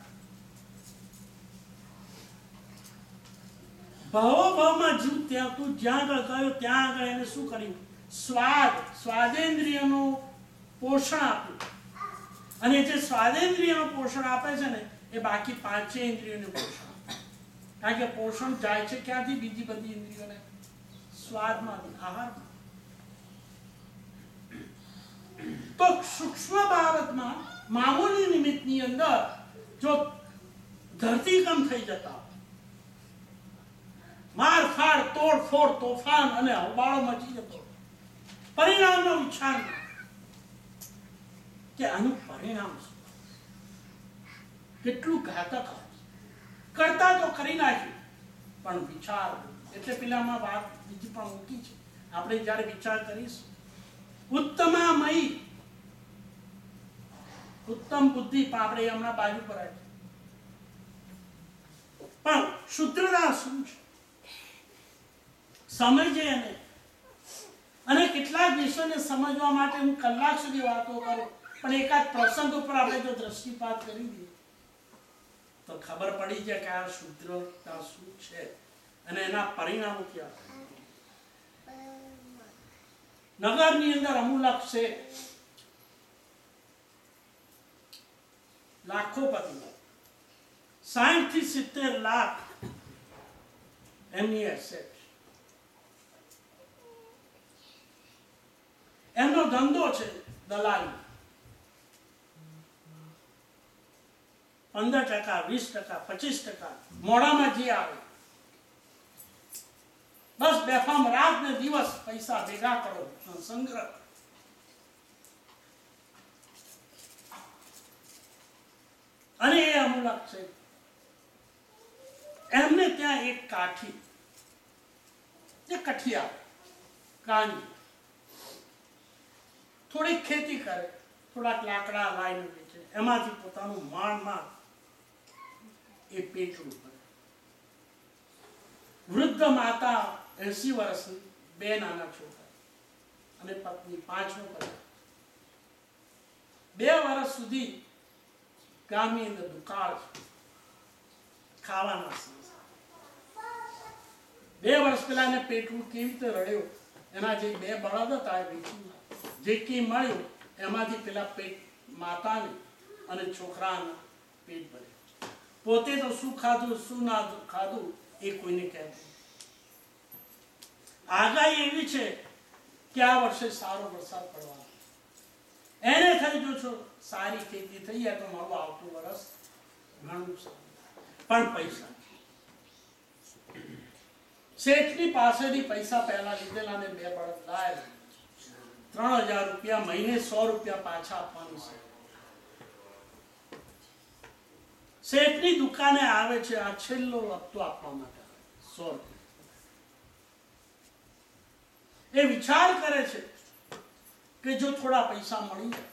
ભાવો ભાવમાં જીવ ત્યાં તું જ્યાં આગળ ગયો ત્યાં આગળ એને શું કર્યું? સ્વાદ સ્વાદેન્દ્રિયનું પોષણ આપ્યું. અને જે સ્વાદેન્દ્રિયનું પોષણ આપે છે ને એ બાકી પાંચે ઇન્દ્રિયોને પોષણ આપે. કારણ કે પોષણ જાય છે ક્યાંથી? બીજી બધી ઇન્દ્રિયોને. સ્વાદમાંથી, આહારમાં. તો સૂક્ષ્મ બાબતમાં મામૂલી નિમિત્તની અંદર જો ધરતીકંપ થઈ જતા, માર ફાડ તોડ ફોડ તોફાન અને હળબાળો મચી જતો, પરિણામનો ઉચ્છાર કે કે આનું પરિણામ શું, કેટલું ઘાતક કરતા તો કરી નાખ્યું, પણ વિચાર એટલે પેલામાં વાત બીજી પણ મૂકી છે. આપણે જ્યારે વિચાર કરીશું ઉત્તમામયી ઉત્તમ બુદ્ધિ આપણે હમણાં બાજુ પર આવી, પણ શુદ્રતા શું છે સમજે એને. અને કેટલાક વિષયોને સમજવા માટે હું કલાક સુધી વાતો કરું, પણ એકાદ પ્રસંગ ઉપર આપણે જો દ્રષ્ટિપાત કરી દઈએ તો ખબર પડી જાય કે આ શુદ્રતા શું છે અને એના પરિણામો ક્યાં. નગરની અંદર અમુલક છે, લાખોપતિ, સાઠ થી સિત્તેર લાખ એમની એસેટ. એમનો ધંધો છે દલાલી. પંદર ટકા વીસ ટકા પચીસ ટકા મોડામાં જે આવે, બસ બેફામ રાત ને દિવસ પૈસા ભેગા કરો, સંગ્રહ. અને એ અમુલક છે. એમને ત્યાં એક કાઠી, જે કઠિયા કાંજી, થોડીક ખેતી કરે, થોડાક લાકડા લાવીને વેચે, એમાંથી પોતાનું માંડ માંડ એ પેટલું કરે. વૃદ્ધ માતા એસી વર્ષની, બે નાના છોકરા અને પત્ની, પાંચમો પરિવાર. બે વર્ષ સુધી ગામની અંદર દુકાળ છે, ખાવાના સંસાર. બે વર્ષ પહેલા એને પેટલું કેવી રીતે રડ્યો, એના જે બે બળદ હતા એ વેચી જે કી મળ્યું એમાંથી પેલા પેટ માતાને અને છોકરાના પેટ ભર્યું. પોતે તો શું ખાધું શું ના ખાધું એ કોઈને કહેતું. આગાહી એવી છે કે આ વર્ષે સારો વરસાદ પડવાનો. એને થઈ જો છો સારી ખેતી થઈ જાય તો મારું આવતું વર્ષ ઘણું સારું. પણ પૈસા શેઠની પાસેથી પૈસા પહેલા લીધેલા ને બે બળદ લાયેલા, ત્રણ હજાર રૂપિયા મહિને, સો રૂપિયા પાછા આપવાનું છે. શેઠની દુકાને આવે છે આ છેલ્લો હપ્તો આપવા માટે, સો રૂપિયા. એ વિચાર કરે છે કે જો થોડા પૈસા મળી જાય,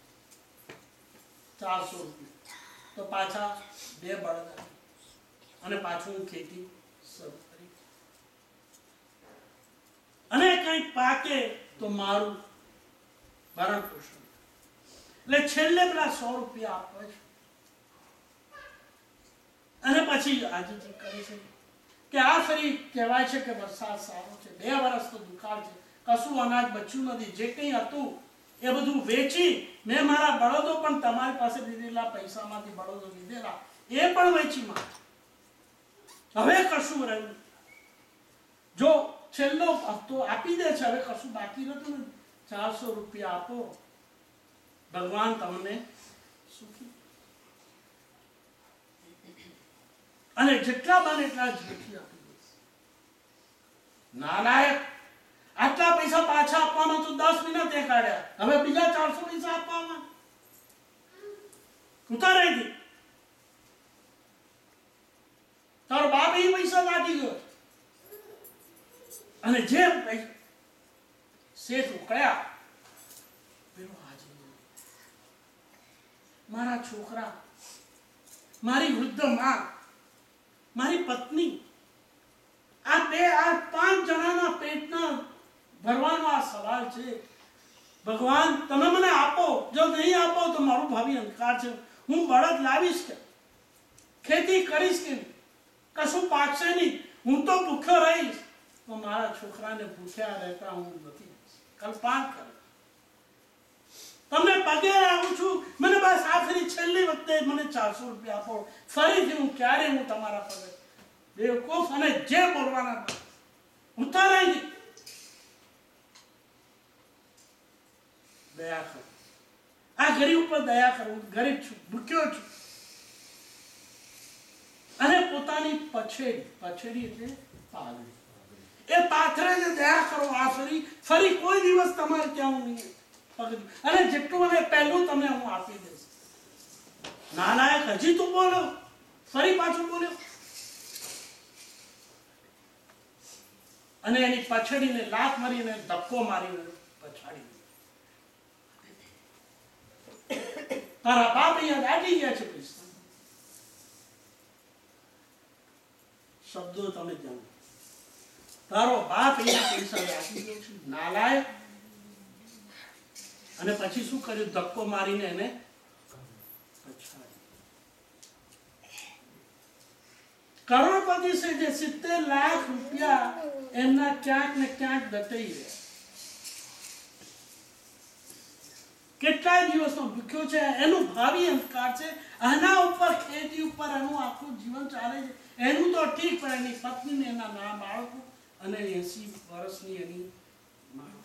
ચારસો રૂપિયા, તો પાછા બે બળદ અને પાછું ખેતી શરૂ કરી, અને કંઈક પાકે તો મારું ભરણ પોષણ. એટલે છેલ્લે પેલા સો રૂપિયા આપે છે અને પછી આજે જે કરે છે કે આ ફરી કહેવાય છે કે વરસાદ સારો છે, બે વર્ષ તો દુકાળ છે, કશું અનાજ બચ્યું નથી, જે કંઈ હતું એ બધું વેચી મેં મારા બળદો પણ તમારી પાસે લીધેલા પૈસામાંથી બળદો લીધેલા એ પણ વેચી માં, હવે કશું રહ્યું. જો છેલ્લો હપ્તો આપી દે છે, હવે કશું બાકી નથી ને, ચારસો રૂપિયા આપો, ભગવાન તમને સુખી. અને જેટલા બને એટલા ઝડપથી આપી દે. નાલાયક, આટલા પૈસા પાછા આપવામાં તો દસ મિનિટ એ કાઢ્યા, હવે બીજા ચારસો પૈસા આપવામાં ઉતારાઈ દે. તારો બાપ એ પૈસા કાઢી ગયો અને જે શેઠ ઉકળ્યા, પેલો હાજર, મારા છોકરા, મારી વૃદ્ધ માં, મારી પત્ની, આ બે આ પાંચ જણાના પેટના ભરવાનો આ સવાલ છે. ભગવાન તમે મને આપો, જો નહીં આપો તો મારું ભાવિ અંધકાર છે. હું બળદ લાવીશ કે ખેતી કરીશ કે કશું પાકશે નહીં, હું તો ભૂખ્યો રહીશ, તો મારા છોકરાને ભૂખ્યા રહેતા હું નથી. કલ્પાન કરે. તમને પગે આવું છું, મને બસ આખરી છેલ્લી વખતે મને ચારસો રૂપિયા આપો, ફરીથી હું ક્યારે હું તમારા પગે બેવકૂફ અને જે બોલવાના ઉતારાઈ દે. દયા કરો, આ ગરીબ ઉપર દયા કરો. ગરીબ છું, ભૂખ્યો છું, અને પોતાની પછેડી, પછેડી એટલે પાઘડી, એ પાથરે જે દયા કરો. આ ફરી ફરી કોઈ દિવસ તમારે ત્યાં નહીં. પગ અને જેટલું મને પહેલું તમને હું આપી દઈશ. નાલાયક હજી તું બોલો, ફરી પાછું બોલ્યો અને એની પછડીને લાત મારીને ધક્કો મારીને પછાડી. તારા બાપ અહીંયા દાટી ગયા છે પૈસા. શબ્દો તમે જાણો. તારો બાપ અહીંયા પૈસા દાટી ગયો છે, નાલાયક. અને પછી શું કર્યું? ધક્કો મારીને એને પછાડી. કરોડપતિ છે જે સિત્તેર લાખ રૂપિયા એમના ક્યાંક ને ક્યાંક દટાઈ રહ્યા. કેટલાય દિવસનો ભૂખ્યો છે, એનું ભાવિ અંધકાર છે. આના ઉપર ખેતી ઉપર એનું આખું જીવન ચાલે છે. એનું તો ઠીક, પણ એની પત્ની ને એના નામ બાળકો અને એસી વર્ષની એની માં.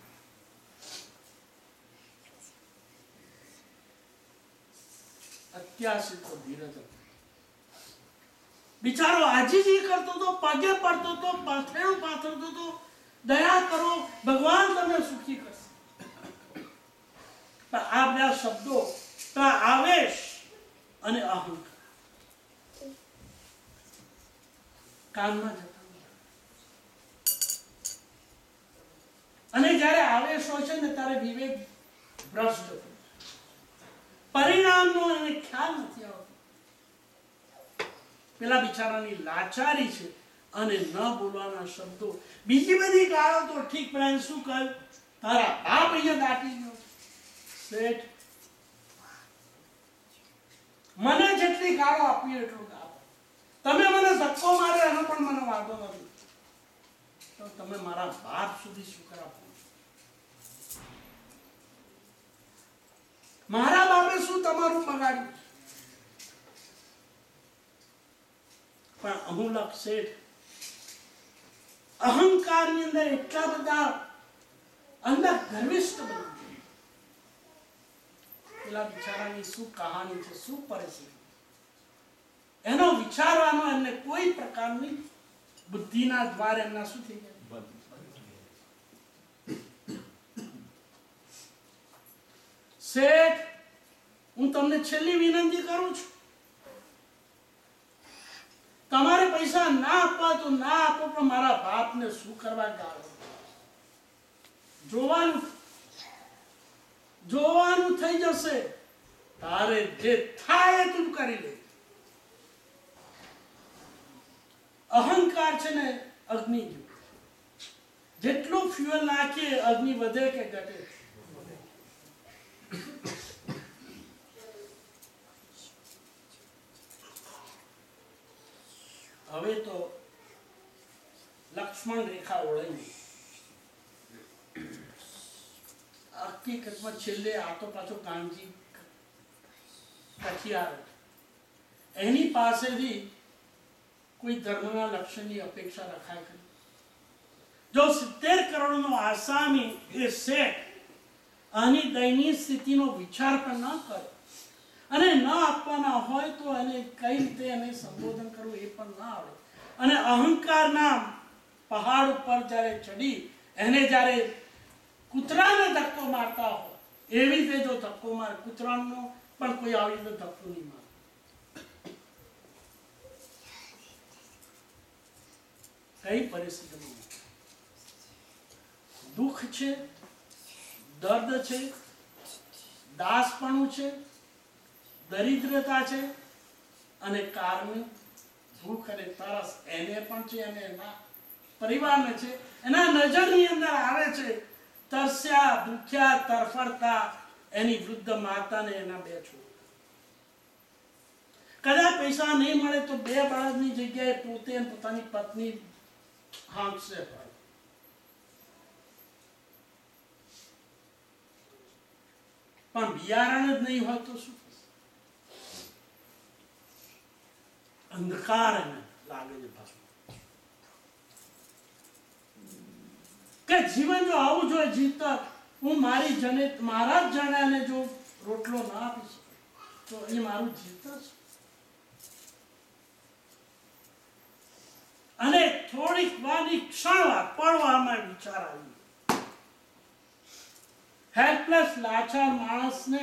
અત્યાસી તો ધીરજ. બિચારો આજીજી કરતો તો, પગે પડતો તો, પાથરેણું પાથરતો તો, દયા કરો ભગવાન તમને સુખી કરશે. પણ આ બધા શબ્દો, આવેશ અને અહંકાર કાનમાં જતા. અને જયારે આવેશ હોય છે ને ત્યારે વિવેક ભ્રષ્ટ થતો, પરિણામનો એને ખ્યાલ નથી આવતો. પેલા બિચારાની લાચારી છે અને ન બોલવાના શબ્દો. બીજી બધી ગાળો તો ઠીક, પણ શું કહ્યું? તારા બાપ અહીંયા દાટી ગયો. શેઠ, મને જેટલી ગાળો આપી એટલું આપો. તમે મને ધક્કો માર્યો એનો પણ મને વાંધો નથી, તો તમે મારા બાપ સુધી શું કરા પહોંચો? મારા બાપે શું તમારું બગાડ્યું? પણ અમુલક શેઠ અહંકારની અંદર એટલા બધા અંદર ગર્વિષ્ઠ બન્યા. પેલા બિચારાની શું કહાની છે, શું પરિસ્થિતિ, એનો વિચારવાનો એમને કોઈ પ્રકારની બુદ્ધિના દ્વાર એમના શું થઈ ગયા. શેઠ, હું તમને છેલ્લી વિનંતી કરું છું, તમારે પૈસા ના આપવા તો ના આપો, પણ મારા બાપને શું કરવા ગાળો? જોવાનું જોવાનું થઈ જશે. તારે જે થાય તું કરી લે. અહંકાર છે ને અગ્નિ જેવું, જેટલું ફ્યુઅલ નાખીએ અગ્નિ વધે કે ઘટે? હવે તો લક્ષ્મણ રેખા ઓળંગી. હકીકતમાં છેલ્લે આ તો પાછો કાનજી કઠિયાર, એની પાસેથી કોઈ ધર્મના લક્ષ્યની અપેક્ષા રખાય કરી. જો સિત્તેર કરોડનો આસામી એ શેઠ આની દયનીય સ્થિતિનો વિચાર પણ ન કરે અને ન આપવાના હોય તો એને કઈ રીતે એને સંબોધન કરવું એ પણ ના આવડે. અને અહંકારના પહાડ ઉપર જ્યારે ચડી એને જ્યારે કૂતરાને ધક્કો મારતા હોય એવી રીતે જો ધક્કો મારે, કૂતરાનો પણ કોઈ આવી રીતે ધક્કો નહીં મારે. કઈ પરિસ્થિતિમાં દુઃખ છે, દર્દ છે, દાસપણું છે, દરિદ્રતા છે અને કારની ભૂખ અને તરસ એને પણ છે અને એના પરિવારને છે. એના નજરની અંદર આવે છે તરસ્યા, ભૂખ્યા, તરફડતા એની વૃદ્ધ માતાને એના બે છોકરા. કદાચ પૈસા નહીં મળે તો બે બળદની જગ્યાએ પોતે પોતાની પત્ની હાંકશે. પણ બિયારણ જ નહીં હોય તો શું થશે? અંધકાર એને લાગે છે પાછું કે જીવન જો આવું જોઈએ જીવતા, હું મારી જને મારા જ જણાને જો રોટલો ના આપી શકું તો એ મારું જીવતા છે. અને થોડીક વારની ક્ષણ પડવામાં વિચાર આવી હેલ્પલેસ લાચાર માણસને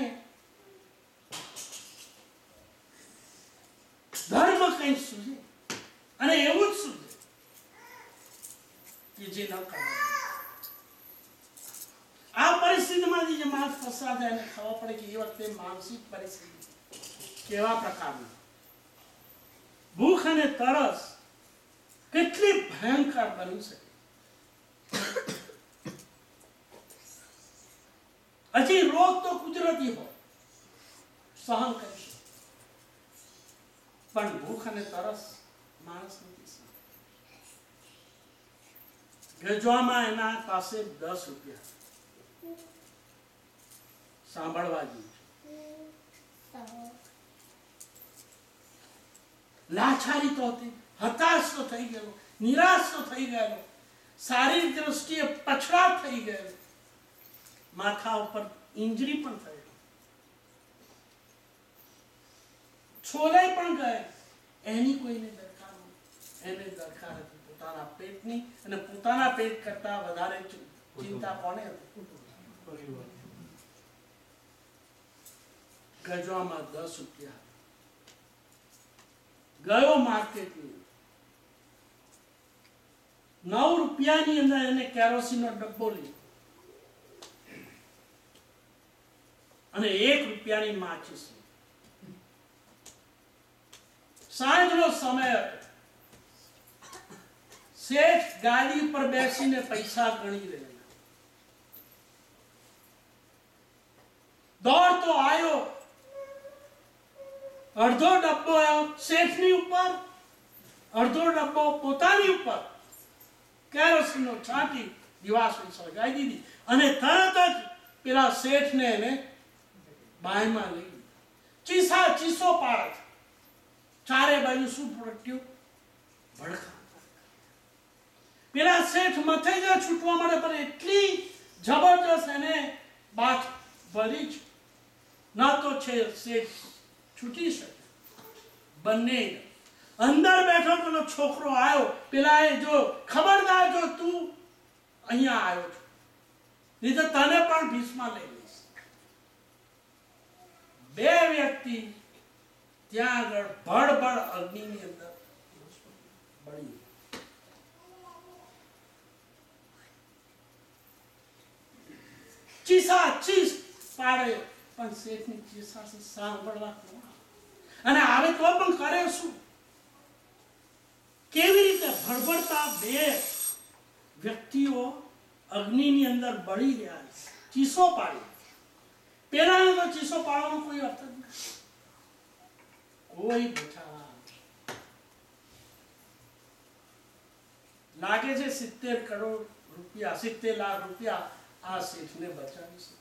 ધર્મ કઈ સૂઝે અને એવું જ સૂઝે કે જે ન કરવા. આ પરિસ્થિતિમાંથી જે માણસ પસાર થાય એને ખબર પડે કે એ વખતે માનસિક પરિસ્થિતિ કેવા પ્રકારની, ભૂખ અને તરસ કેટલી ભયંકર બની શકે. હજી રોગ તો કુદરતી હોય, સહન કરી શકે, પણ ભૂખ અને તરસ માણસ નથી સહન. ગજવામાં એના પાસે દસ રૂપિયા સાંભળવા જેવું. લાચારી તો હતી, હતાશ તો થઈ ગયેલો, નિરાશ તો થઈ ગયેલો, શારીરિક દ્રષ્ટિએ પછડાટ થઈ ગયેલો, માથા ઉપર ઇન્જરી પણ થઈ, છોલાઈ પણ ગયે. એની કોઈને દરકાર નથી. એને દરકાર હતી પોતાના પેટની, અને પોતાના પેટ કરતા વધારે ચિંતા કોને હતી? ગજવામાં દસ રૂપિયા ગયો માર્કેટની, નવ રૂપિયાની અંદર એને કેરોસીનનો ડબ્બો લીધો અને એક રૂપિયાની માચીસ. સાંજનો સમય હતો. શેઠ ગાડી ઉપર બેસીને પૈસા ગણી રહેલા. દોડતો આવ્યો, અડધો ડબ્બો આવ્યો શેઠની ઉપર, અડધો ડબ્બો પોતાની ઉપર કેરોસીનનો છાંટી દિવાસળી સળગાવી દીધી અને તરત જ પેલા શેઠને એને બાયમાં લઈ ચીસા ચીસો પાડે. ચારે બાજુ શું પ્રગટ્યું? ભડકા. પેલા શેઠ મથઈ ગયા છૂટવા માટે, પણ એટલી જબરજસ્ત એને બાથ ભરી છે, ના તો છે શેઠ છૂટી શકે. બંને અંદર બેઠો પેલો છોકરો આવ્યો, પેલા એ જો ખબરદાર, જો તું અહીંયા આવ્યો છો નહીં તો તને પણ ભીસમાં લઈ લઈશ. બે વ્યક્તિ ત્યાં આગળ ભડભડ અગ્નિની અંદર બળી. ચીસા ચીસ પાડે, પણ શેઠની ચીસા સાંભળવા કોણ? અને આવે તો પણ કરે શું? કેવી રીતે ભડભડતા બે વ્યક્તિઓ અગ્નિની અંદર બળી રહ્યા છે, ચીસો પાડી. પેલાને તો ચીસો પાડવાનો કોઈ અર્થ જ નથી. કોઈ બચાવ લાગે છે સિત્તેર કરોડ રૂપિયા, સિત્તેર લાખ રૂપિયા આ શેઠને બચાવી શકે.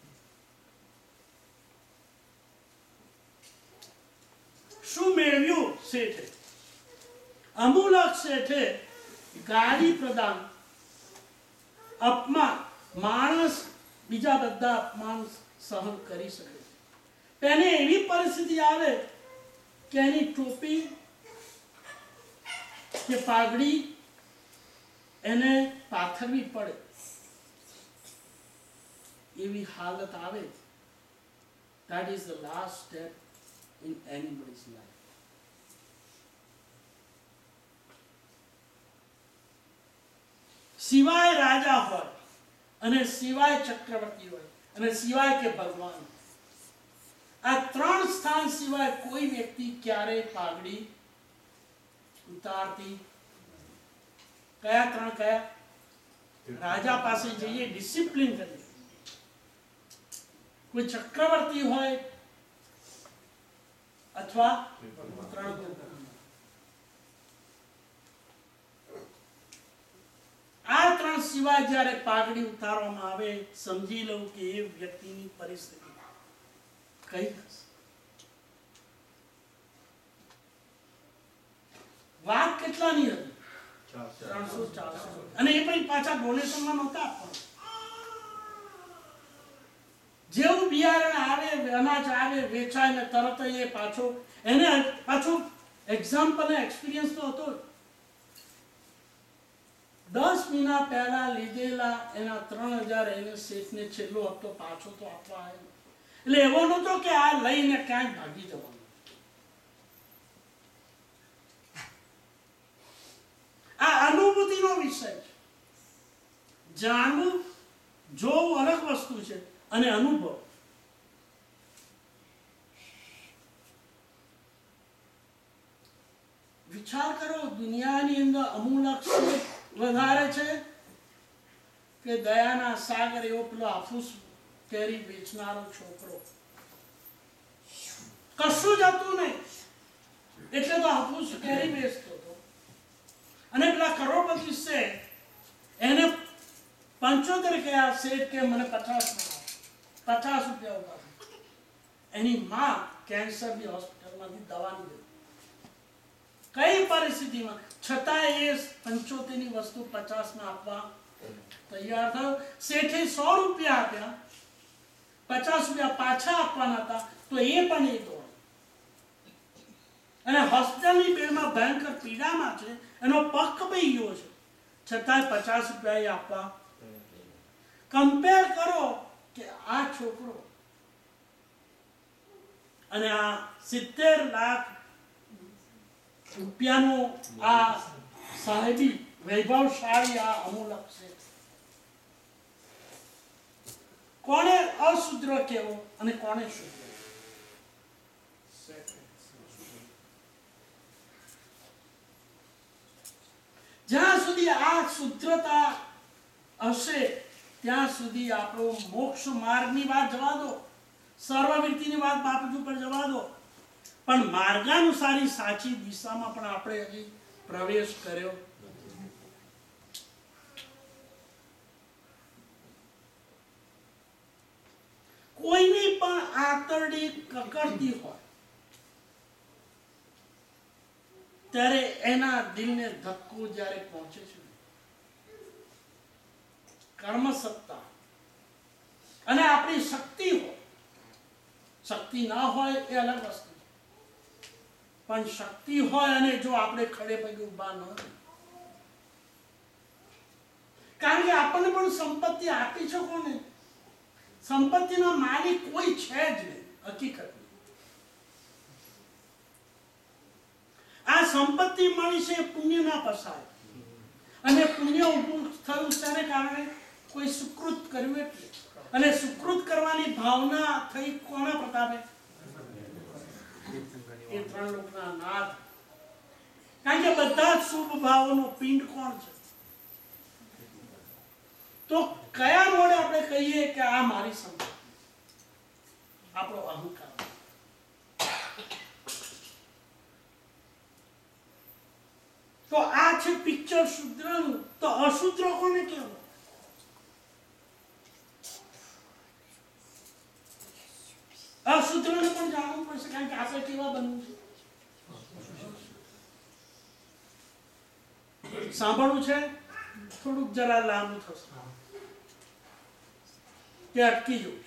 શું મેળવ્યું શેઠે? અમૂલક શેઠે ગાડી પ્રદાન, અપમાન. માણસ બીજા બધા અપમાન સહન કરી શકે. તેને એવી પરિસ્થિતિ આવે કે એની ટોપી કે પાઘડી એને પાથરવી પડે, એવી હાલત આવે. That is the last step in anybody's life. સિવાય રાજા હોય અને સિવાય ચક્રવર્તી હોય અને સિવાય કે ભગવાન, આ ત્રણ સ્થાન સિવાય કોઈ વ્યક્તિ ક્યારેય પાઘડી ઉતારતી. કયા ત્રણ કયા? રાજા પાસે જઈએ ડિસિપ્લિન કરીએ, કોઈ ચક્રવર્તી હોય અથવા ત્રણ. આ ત્રણ સિવાય જ્યારે પાઘડી ઉતારવામાં આવે, સમજી લઉં કે એ વ્યક્તિની પરિસ્થિતિ કઈ હશે. વાત કેટલાની હતી? ત્રણસો ચારસો. અને એ પણ પાછા ડોનેશનમાં નહોતા આપવાના. જેવું બિયારણ આવે, અનાજ આવે, વેચાય ને તરત એ પાછો એને પાછો એક્ઝામ્પલ ને એક્સપિરિયન્સ તો હતો. દસ મહિના પહેલા લીધેલા એના ત્રણ હજાર એને શેઠને છેલ્લો હપ્તો પાછો તો આપવા આવ્યો. એટલે એવો નતો કે આ લઈને ક્યાંક ભાગી જવાનું. આ અનુભૂતિનો વિષય છે. જાણવું જોવું અલગ વસ્તુ છે અને અનુભવ. વિચાર કરો, દુનિયાની અંદર અમૂલક શેઠ વધારે છે કે દયાના સાગર એવો પેલો હાફૂસ કેરી વેચનારો છોકરો? કશું જ હતું નહીં એટલે તો હાફૂસ કેરી વેચતો હતો. અને પેલા કરોડપતિ શેઠ એને પંચોતેર કયા શેઠ કે મને પચાસ ના પચાસ રૂપિયા ઉભા. એની માં કેન્સરની હોસ્પિટલમાંથી દવાની ગઈ. કઈ પરિસ્થિતિમાં છતાં એ પંચોતેર ની વસ્તુ પચાસ માં આપવા તૈયાર થયો. શેઠે સો રૂપિયા આપ્યા, પચાસ રૂપિયા પાછા આપવાના હતા તો એ પણ એ દોડ. અને હોસ્પિટલની બેડમાં ભયંકર પીડામાં છે, એનો પગ કપાઈ ગયો છે, છતાંય પચાસ રૂપિયા એ આપવા. કમ્પેર કરો કે આ છોકરો અને આ સિત્તેર લાખ રૂપિયાનો આ સાહેબી વૈભવશાળી આ અમૂલક છે. કોને અશુદ્ર કહેવો અને કોને શુદ્ર? જ્યાં સુધી આ શુદ્ધતા હશે ત્યાં સુધી આપણો મોક્ષ માર્ગની વાત જવા દો, સર્વવૃત્તિની વાત બાપજી પર જવા દો, પણ માર્ગાનુસારી સાચી દિશામાં પણ આપણે હજી પ્રવેશ કર્યો. કોઈની પણ આંતરડી કકડતી હોય ત્યારે એના દિલને ધક્કો જ્યારે પહોંચે છે, કર્મ સત્તા અને આપણી શક્તિ હોય, શક્તિ ના હોય એ અલગ વસ્તુ, પણ શક્તિ હોય અને જો આપણે ખડે પગે ઉભા ન હોય, કારણ કે આપણને પણ સંપત્તિ આપી છે કોને? સંપત્તિના માલિક કોઈ છે જ નહીં હકીકત. આ સંપત્તિ મળી છે પુણ્યના પસાય, અને પુણ્ય ઉભું થયું તેને કારણે કોઈ સુકૃત કર્યું એટલે, અને સુકૃત કરવાની ભાવના થઈ કોના પ્રતાપે? એ ત્રણ લોકના નાથ. કારણ કે બધા શુભ ભાવોનો પિંડ કોણ છે? તો કયા મોડે આપણે કહીએ કે આ મારી સંપત્તિ? આપણો અહંકાર. તો આ છે પિક્ચર શુદ્રનું. તો અશુદ્ર કોને કહેવું? અશુદ્રને પણ જાણવું પડશે, કારણ કે આપણે કેવા બનવું છે. સાંભળવું છે, થોડુંક જરા લાંબુ થશે કે અટકી જવું.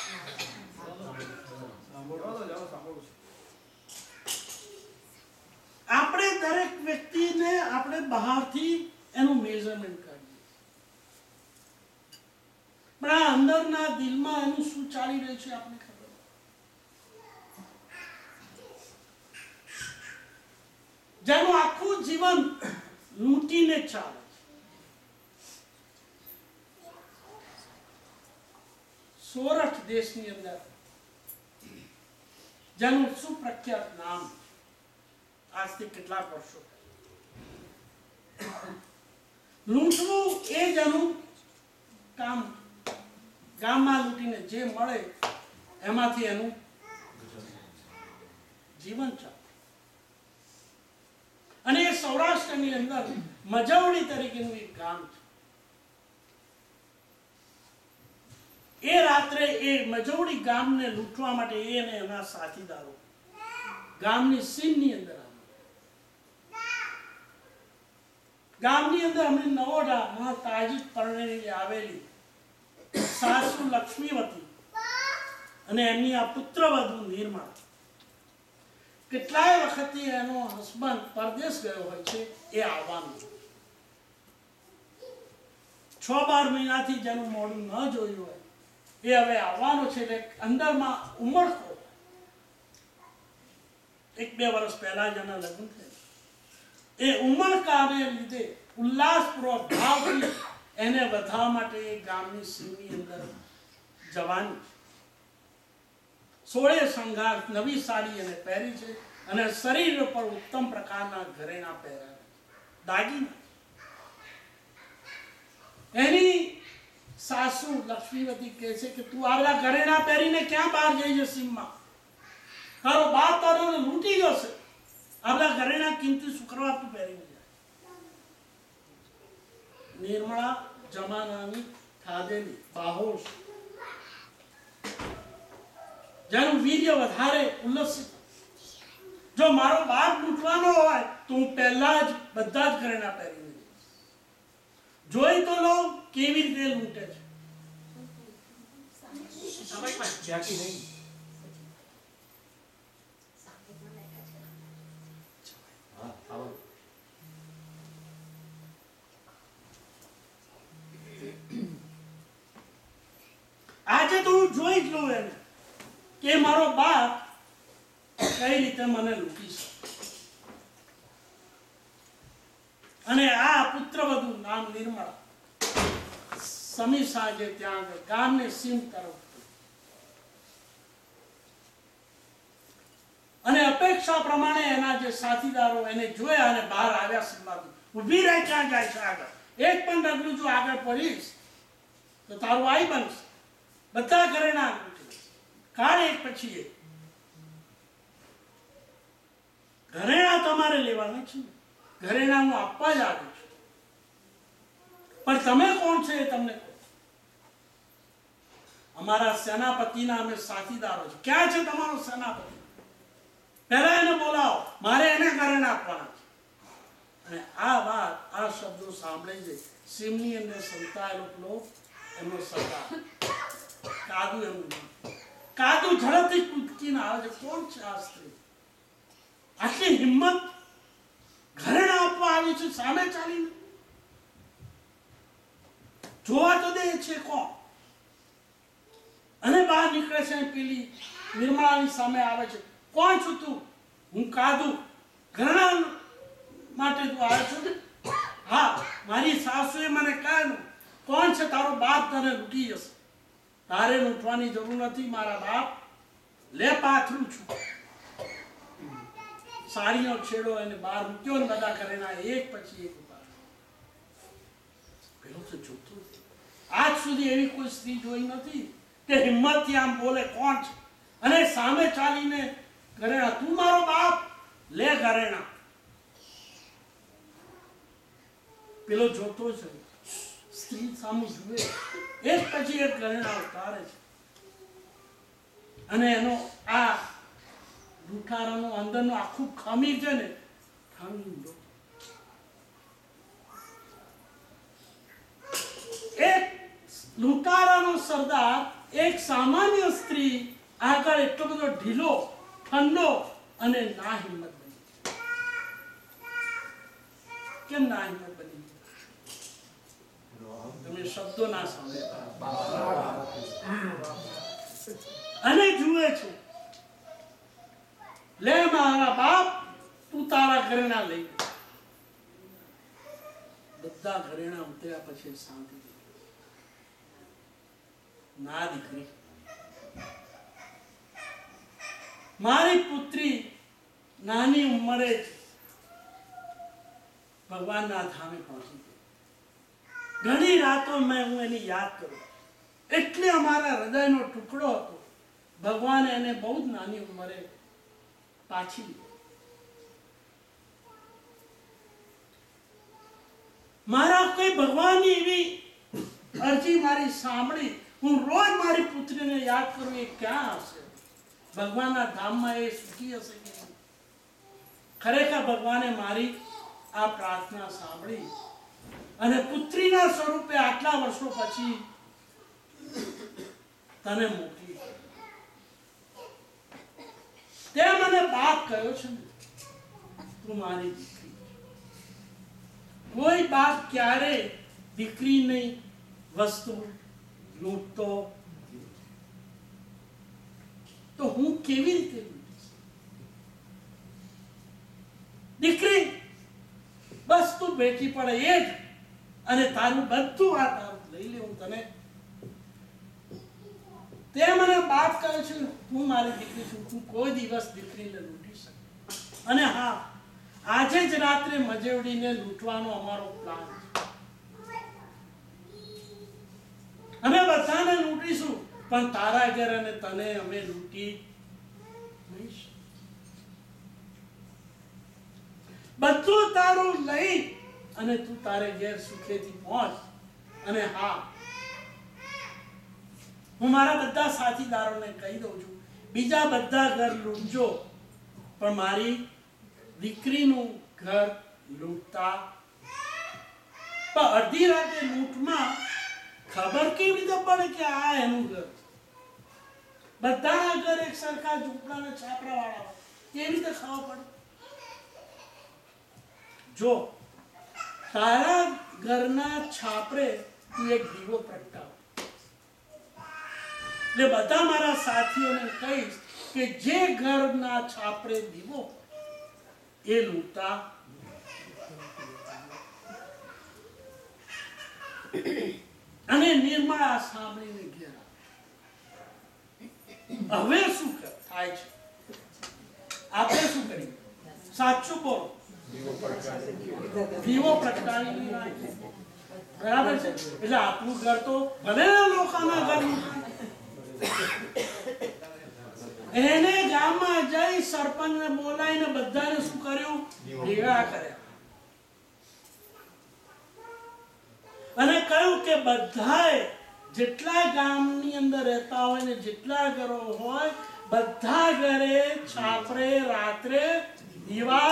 આપણે દરેક વ્યક્તિને આપણે બહારથી એનું મેઝરમેન્ટ કરીએ, પણ આ અંદરના દિલમાં એનું શું ચાલી રહ્યું છે આપણે ખબર. જેનું આખું જીવન લૂંટીને ચાલે છે. સોરઠ દેશની અંદર જેનું સુપ્રખ્યાત નામ આજથી કેટલાક વર્ષો, લૂંટવું એ જ એનું કામ. ગામમાં લૂંટીને જે મળે એમાંથી એનું જીવન ચાલે. અને એ સૌરાષ્ટ્રની અંદર મજવડી તરીકેનું એક ગામ છે. એ રાત્રે એ મજવડી ગામને લૂંટવા માટે એ અને એના સાથીદારો ગામની સીમની અંદર ગામની અંદર અમને નવોડા તાજી પરણેલી આવેલી સાસુ લક્ષ્મીવતી અને એમની આ પુત્રવધુ નિર્મળ, કેટલાય વખતથી એનો હસબન્ડ પરદેશ ગયો હોય છે, એ આવવાનું. છ બાર મહિનાથી જેનું મોડું ન જોયું હોય એ હવે આવવાનો છે, એટલે અંદરમાં ઉમળકો. એક બે વર્ષ પહેલા જ એના લગ્ન થયા. એ ઉમળકાને લીધે ઉલ્લાસપૂર્વક ભાવથી એને વધારવા માટે એ ગામની સીમની અંદર જવાની. સોળે શણગાર નવી સાડી એને પહેરી છે અને શરીર પર ઉત્તમ પ્રકારના ઘરેણા પહેર્યા, દાગીના. એની સાસુ લક્ષ્મીવતી કહે છે કે તું આ બધા ઘરેણા પહેરીને ક્યાં બહાર જઈ છે સીમમાં? તારો બાપ તારો લૂંટી જશે. આ બધા ઘરેણા કિંમતી શુક્રવાર તું પહેરીને જાય. નિર્મળા જમાનાની ખાધેલી બાહોશ, જેનું વીર્ય વધારે ઉલ્લસિત. જો મારો બાપ લૂંટવાનો હોય તો હું પહેલા જ બધા જ ઘરેણા પહેરીને જઈશ. જોઈ તો લો કેવી રીતે લૂંટે છે. આજે તો હું જોઈ જ લઉં એને કે મારો બાપ કઈ રીતે મને લૂંટી શકે. અને આ પુત્રવધુ નામ નિર્મળા સમી સાંજે ત્યાં આગળ ગામને સીમ તરફ, અને અપેક્ષા પ્રમાણે એના જે સાથીદારો એને જોયા અને બહાર આવ્યા સીમમાંથી. ઊભી રહી, ક્યાં જાય છે આગળ? એક પણ ડગલું જો આગળ પડીશ તો તારું આઈ બનશે. બધા ઘરેણા કાઢ એક પછી એક. ઘરેણા તમારે લેવાના છે, ઘરેણા હું આપવા જ આવ્યો છું, પણ તમે કોણ છે એ તમને કહો. અમારા સેનાપતિના અમે સાથીદારો છે. ક્યાં છે તમારો સેનાપતિ? પહેલા એને બોલાવો, મારે એને ઘરેણા આપવાના છે. અને આ વાત, આ શબ્દો સાંભળી છે સીમની અંદર સંતાયેલો એમનો સરદાર કાદુ. એમનું કાદુ ઝડપથી કૂદકીને આવે છે. કોણ છે આ સ્ત્રી? આટલી હિંમત, ઘરેણા આપવા આવી છે સામે ચાલીને. જોવા તો દે છે કોણ? અને બહાર નીકળે છે. પેલી નિર્મળાની સામે આવે છે. કોણ છું તું? હું કાદુ. ઘરેણા માટે તું આવે છો? હા, મારી સાસુએ મને કહ્યું. કોણ છે? તારો બાપ તને લૂંટી જશે. તારે લૂંટવાની જરૂર નથી. મારા બાપ લે પાથરું છું. સાડીનો છેડો એને બહાર મૂક્યો ને બધા ઘરેણા એક પછી એક ઉતાર. પેલો તો જોતો આજ સુધી એવી કોઈ સ્ત્રી જોઈ નથી કે હિંમતથી આમ બોલે કોણ છે, અને સામે ચાલીને ઘરેણા. તું મારો બાપ, લે ઘરેણા. પેલો જોતો છે, સ્ત્રી સામે જુએ, એક પછી એક ઘરેણા ઉતારે છે. અને એનો આ લૂંટારાનું અંદરનું આખું ખમીર છે ને, ખમીર. એક લૂંટારાનો સરદાર એક સામાન્ય સ્ત્રી આગળ એટલો બધો ઢીલો, ઠંડો અને ના હિંમત બની. કેમ ના હિંમત બની? તમે શબ્દો ના સાંભળ્યા અને જુએ છે, લે મારા બાપ, તું તારા ઘરેણા લઈ. બધા ઘરેણા ઉતર્યા પછી શાંતિ. ના દીકરી, મારી પુત્રી નાની ઉંમરે જ ભગવાનના ધામે પહોંચી ગઈ. ઘણી રાતો મેં હું એની યાદ કરું. એટલે અમારા હૃદયનો ટુકડો હતો. ભગવાને એને બહુ જ નાની ઉંમરે પાછી. મારા કોઈ ભગવાનની એવી અરજી મારી સાંભળી. હું રોજ મારી પુત્રીને યાદ કરું. એ ક્યાં હશે? ભગવાનના ધામમાં એ સુખી હશે કે નહીં? ખરેખર ભગવાને મારી આ પ્રાર્થના સાંભળી અને પુત્રીના સ્વરૂપે આટલા વર્ષો પછી તને મોકલી. તે મને બાપ કહ્યો છે ને, તું મારી દીકરી. કોઈ બાપ ક્યારે દીકરીની વસ્તુ લૂંટતો, તો હું કેવી રીતે લૂંટીશ? દીકરી બસ તું બેઠી પડે એ જ, અને તારું બધું આ તારું લઈ લે, હું તને તે મને વાત કરે છે, હું મારી દીકરી છું, હું કોઈ દિવસ દીકરીને લૂંટી શકું. અને હા, આજે જ રાત્રે મજેવડીને લૂંટવાનો અમારો પ્લાન છે. અમે બધાને લૂંટીશું, પણ તારા ઘર અને તને અમે લૂંટી નહીં. બધું તારું લઈ અને તું તારે ઘેર સુખેથી પહોંચ. અને હા, હું મારા બધા સાથીદારોને કહી દઉં છું, બીજા બધા ઘર લૂંટજો, પણ મારી દીકરીનું ઘર લૂંટતા. પણ અડધી રાતે લૂંટમાં ખબર કેવી રીતે પડે કે આ એનું ઘર? બધાના ઘર એક સરખા ઝૂંપડાના છાપરા વાળા, કેવી રીતે ખબર પડે? જો તારા ઘરના છાપરે તું એક દીવો પ્રગટાવ. એટલે બધા મારા સાથીઓને કહીશ કે જે ઘરના છાપરે દીવો એ લૂંટતા. અને નિર્મળા સાંભળીને ઘેર હવે શું થાય છે? આપણે શું કરીએ? સાચું બોલો. દીવો પ્રગટાવી રાખે, બરાબર છે? એટલે આપણું ઘર તો ભલે લોકોના ઘર, એને ગામમાં જઈ સરપંચને બોલાવીને બધાને શું કર્યું? ભેગા કર્યા અને કહ્યું કે બધાએ જેટલા ગામની અંદર રહેતા હોય ને જેટલા ઘરો હોય, બધા ઘરે છાપરે રાત્રે દીવા.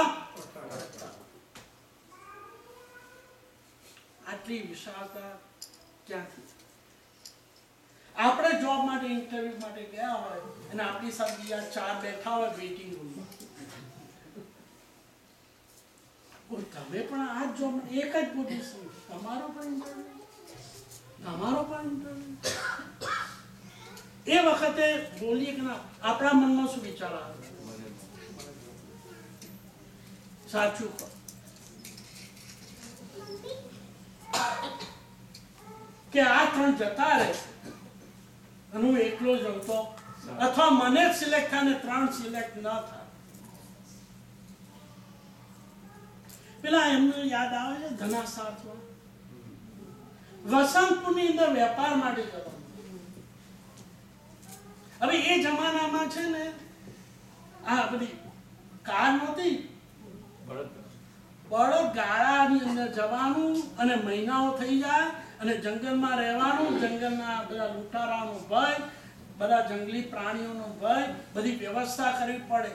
આટલી વિશાળતા ક્યાંથી? આપણે જોબ માટે ઇન્ટરવ્યુ માટે ગયા હોય અને આપણી સાથે બીજા ચાર બેઠા હોય વેઇટિંગ રૂમમાં, તમે પણ આ જોબ એક જ પોઝિશન, તમારો પણ ઇન્ટરવ્યુ, તમારો પણ ઇન્ટરવ્યુ. એ વખતે બોલીએ કે ના, આપણા મનમાં શું વિચાર આવે? સાચું કહો કે આ ત્રણ જતા રહે અને હું એકલો જ રહતો, અથવા મને જ સિલેક્ટ થાય ને ત્રણ સિલેક્ટ ન થાય. પેલા એમને યાદ આવે છે ધના સાથ વસંતપુરની અંદર વેપાર માટે જવાનું. હવે એ જમાનામાં છે ને આ બધી કાર નહોતી, બળદ ગાળાની અંદર જવાનું અને મહિનાઓ થઈ જાય અને જંગલમાં રહેવાનું. જંગલના બધા લૂંટારાનો ભય, બધા જંગલી પ્રાણીઓનો ભય, બધી વ્યવસ્થા કરવી પડે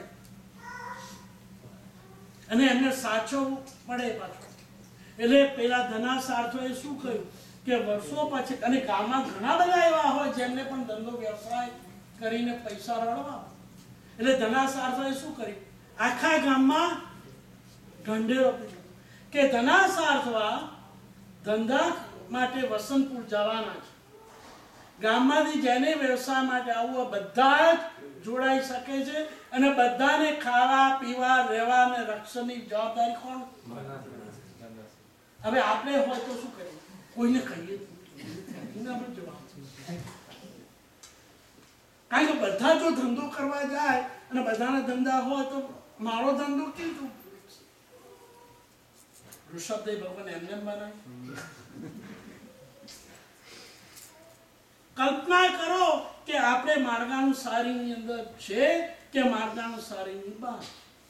અને એમને સાચવવું પડે પાછું. એટલે પેલા ધનાસાર્થોએ શું કહ્યું કે વર્ષો પછી, અને ગામમાં ઘણા બધા એવા હોય જેમને પણ ધંધો વ્યવસાય કરીને પૈસા રળવા, એટલે ધનાસાર્થોએ શું કર્યું? આખા ગામમાં ઢંઢેરો કે ધનાસાર્થવા ધંધા માટે વસંતપુર જવાના છે. ગામમાંથી જેને વ્યવસાય માટે આવવું બધા જ જોડાઈ શકે છે અને બધાને ખાવા પીવા રહેવા અને રક્ષણની જવાબદારી કોણ? હવે આપણે હોય તો શું કરીએ? કોઈને કહીએ કારણ કે બધા જો ધંધો કરવા જાય અને બધાના ધંધા હોય તો મારો ધંધો કેવું? ઋષભદેવ ભગવાન એમને બનાય. કલ્પના કરો કે આપણે માર્ગાનું સારીની અંદર છે કે માર્ગાનું સારીની બહાર.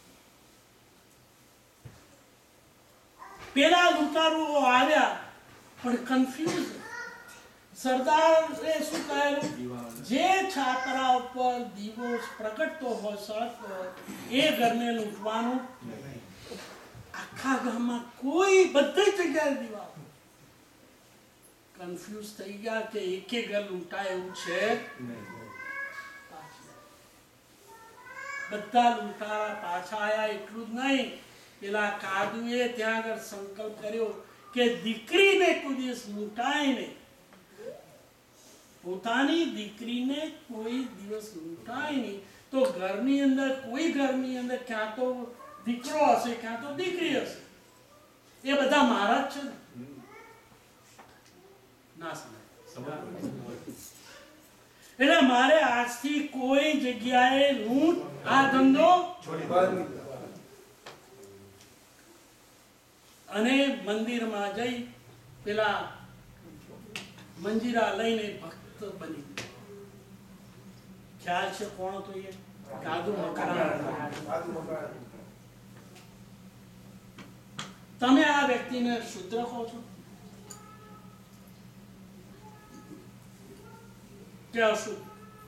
પેલા લૂંટારુઓ આવ્યા પણ કન્ફ્યુઝ. સરદારે શું કહેલું? જે છાપરા ઉપર દીવો પ્રગટતો હોય, સળગતો હોય, એ ઘરને લૂંટવાનું. આખા ગામમાં કોઈ બધી જગ્યાએ દીવા. કન્ફ્યુઝ થઈ ગયા કે એક ઘર લૂંટાય એવું છે. બધા લૂંટારા પાછા આયા. એટલું જ નહીં, પેલા કાદુએ ત્યાં આગળ સંકલ્પ કર્યો કે દીકરીને કોઈ દિવસ લૂંટાય નહીં પોતાની દીકરીને કોઈ દિવસ લૂંટાય નહીં, તો ઘરની અંદર કોઈ ઘરની અંદર ક્યાં તો દીકરો હશે ક્યાં તો દીકરી હશે, એ બધા મારા જ છે ને. ના સમજ. એટલે મારે આજથી કોઈ જગ્યાએ લૂંટ આ ધંધો અને મંદિરમાં જઈ પેલા મંજીરા લઈને ભક્ત બની. ખ્યાલ છે કોણ હતો એ? કાદુ મકરાણા. તમે આ વ્યક્તિને શુદ્ર કહો છો કે અશુદ્ધ?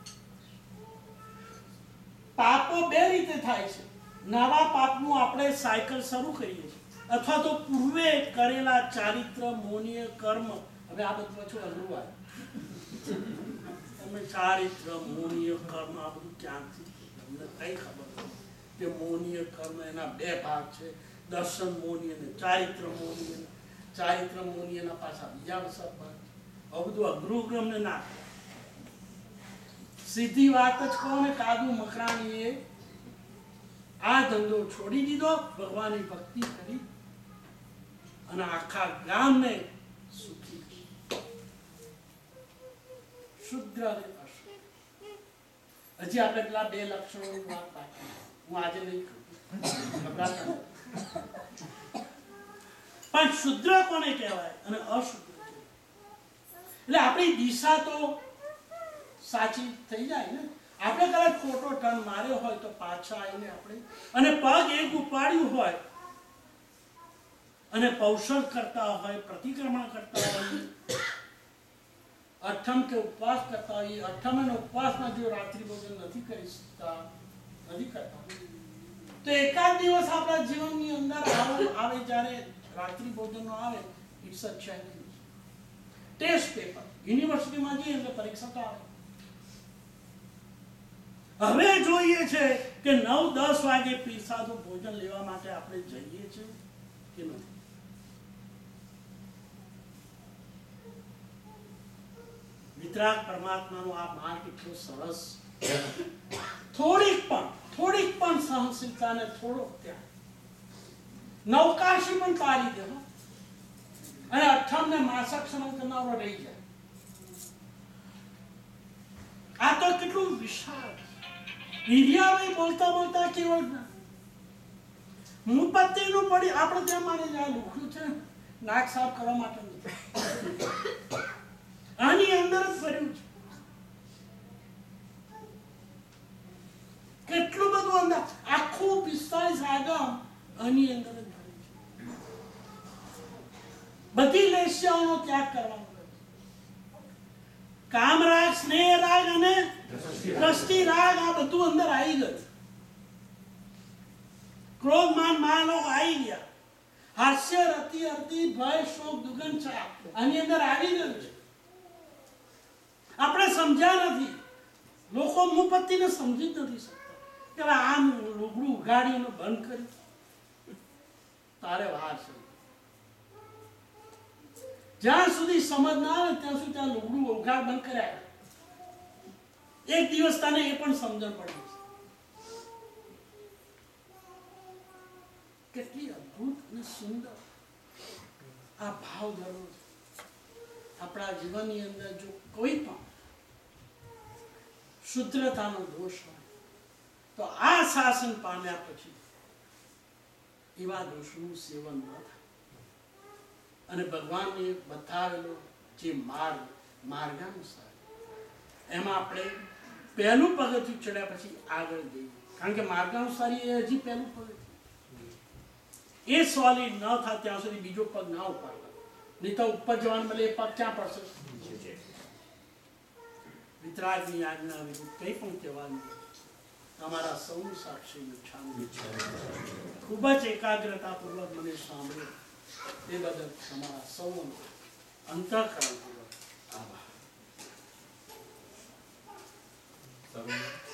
પાપો બે રીતે થાય છે. નવા પાપનું આપણે સાયકલ શરૂ કરીએ છીએ, અથવા તો પૂર્વે કરેલા ચારિત્ર મોનીય કર્મ. હવે આ બધું પાછું અઘરું આવે. તમે ચારિત્ર મોનીય કર્મ આ બધું ક્યાંથી? તમને કઈ ખબર કે મોનીય કર્મ એના બે ભાગ છે, દર્શન મોનીય અને ચારિત્ર મોનીય. ચારિત્ર મોનીયના પાછા બીજા ભાગ. આ બધું અઘરું અમને ના. સીધી વાત જ કહો ને, કાદુ મકરાણીએ આ ધંધો છોડી દીધો, ભગવાનની ભક્તિ કરી અને આખા ગામને સુખી શુદ્ધ અને અશુદ્ધ. હજી આપણે પેલા બે લક્ષણોની વાત બાકી, હું આજે નહીં કરું, પણ શુદ્ર કોને કહેવાય અને અશુદ્ધ કહેવાય? એટલે આપણી દિશા તો સાચી થઈ જાય ને. આપણે કદાચ ખોટો ટર્ન માર્યો હોય તો પાછા આવીને આપણે અને પગ એક ઉપાડ્યું હોય અને પૌષણ કરતા હોય, પ્રતિક્રમણ કરતા હોય, અઠમ કે ઉપવાસ કરતા હોય, અઠમ અને ઉપવાસમાં જો રાત્રિ ભોજન નથી કરી શકતા નથી કરતા તો એકાદ દિવસ આપણા જીવનની અંદર આવે જ્યારે રાત્રિ ભોજનનો આવે, it's a challenge. Test paper યુનિવર્સિટીમાં જઈએ એટલે પરીક્ષા તો આવે. હવે જોઈએ છે કે નવ દસ વાગે પીરસાતું ભોજન લેવા માટે આપણે જઈએ છીએ કે નથી? વિતરાગ પરમાત્માનો આ માર્ગ એટલો સરસ. થોડીક પણ થોડીક પણ સહનશીલતાને થોડોક ત્યાં નવકાશી પણ તારી દેવો અને અઠમ ને માસક સમય કરનારો રહી જાય. આ તો કેટલું વિશાળ. હિરિયાભાઈ બોલતા બોલતા કેવળ મુપત્તિનું પડી આપણે ત્યાં મારે જ્યાં લુખ્યું છે નાક સાફ કરવા માટે નથી, આની અંદર જ ભર્યું છે. કેટલું બધું અંદર, આખું પિસ્તાળીસ આગમ આની અંદર જ ભર્યું છે. બધી લેસ્યાઓનો ત્યાગ કરવાનો. કામ રાગ, સ્નેહ રાગ અને દ્રષ્ટિ રાગ આ બધું અંદર આવી ગયું. ક્રોધ માન માલોક આવી ગયા. હાસ્ય રતિ અતિ ભય શોક દુગન છા આની અંદર આવી ગયું છે. આપણે સમજ્યા નથી. લોકો મુપત્તિને સમજી જ નથી શકતા કે આમ લુગડું ઉઘાડીને બંધ કર્યું તારે વાર છે. જ્યાં સુધી સમજ ના આવે ત્યાં સુધી ત્યાં લુગડું ઉઘાડ બંધ કર્યા. એક દિવસ તને એ પણ સમજણ પડી છે. કેટલી અદ્ભુત અને સુંદર આ ભાવ ધર્મ છે. આપણા જીવનની અંદર જો કોઈ પણ શુદ્ધતાનો દોષ હોય તો આ શાસન પામ્યા પછી એવા દોષનું સેવન ન થાય અને ભગવાનને બતાવેલો જે માર્ગ માર્ગાનુસાર એમાં આપણે પહેલું પગથિયું ચડ્યા પછી આગળ જઈએ. કારણ કે માર્ગાનુસારી એ હજી પહેલું પગથિયું એ સોલિડ ન થાય ત્યાં સુધી બીજો પગ ના ઉપાડવા, નહીં તો ઉપર જવાનું મળે એ પગ ક્યાં પડશે? વિતરાગની આજ્ઞા વિરુદ્ધ કંઈ પણ કહેવાનું. તમારા સૌનું સાક્ષી નુકસાન ખૂબ જ એકાગ્રતાપૂર્વક મને સાંભળ્યું એ બદલ તમારા સૌનો અંતઃકરણપૂર્વક આભાર.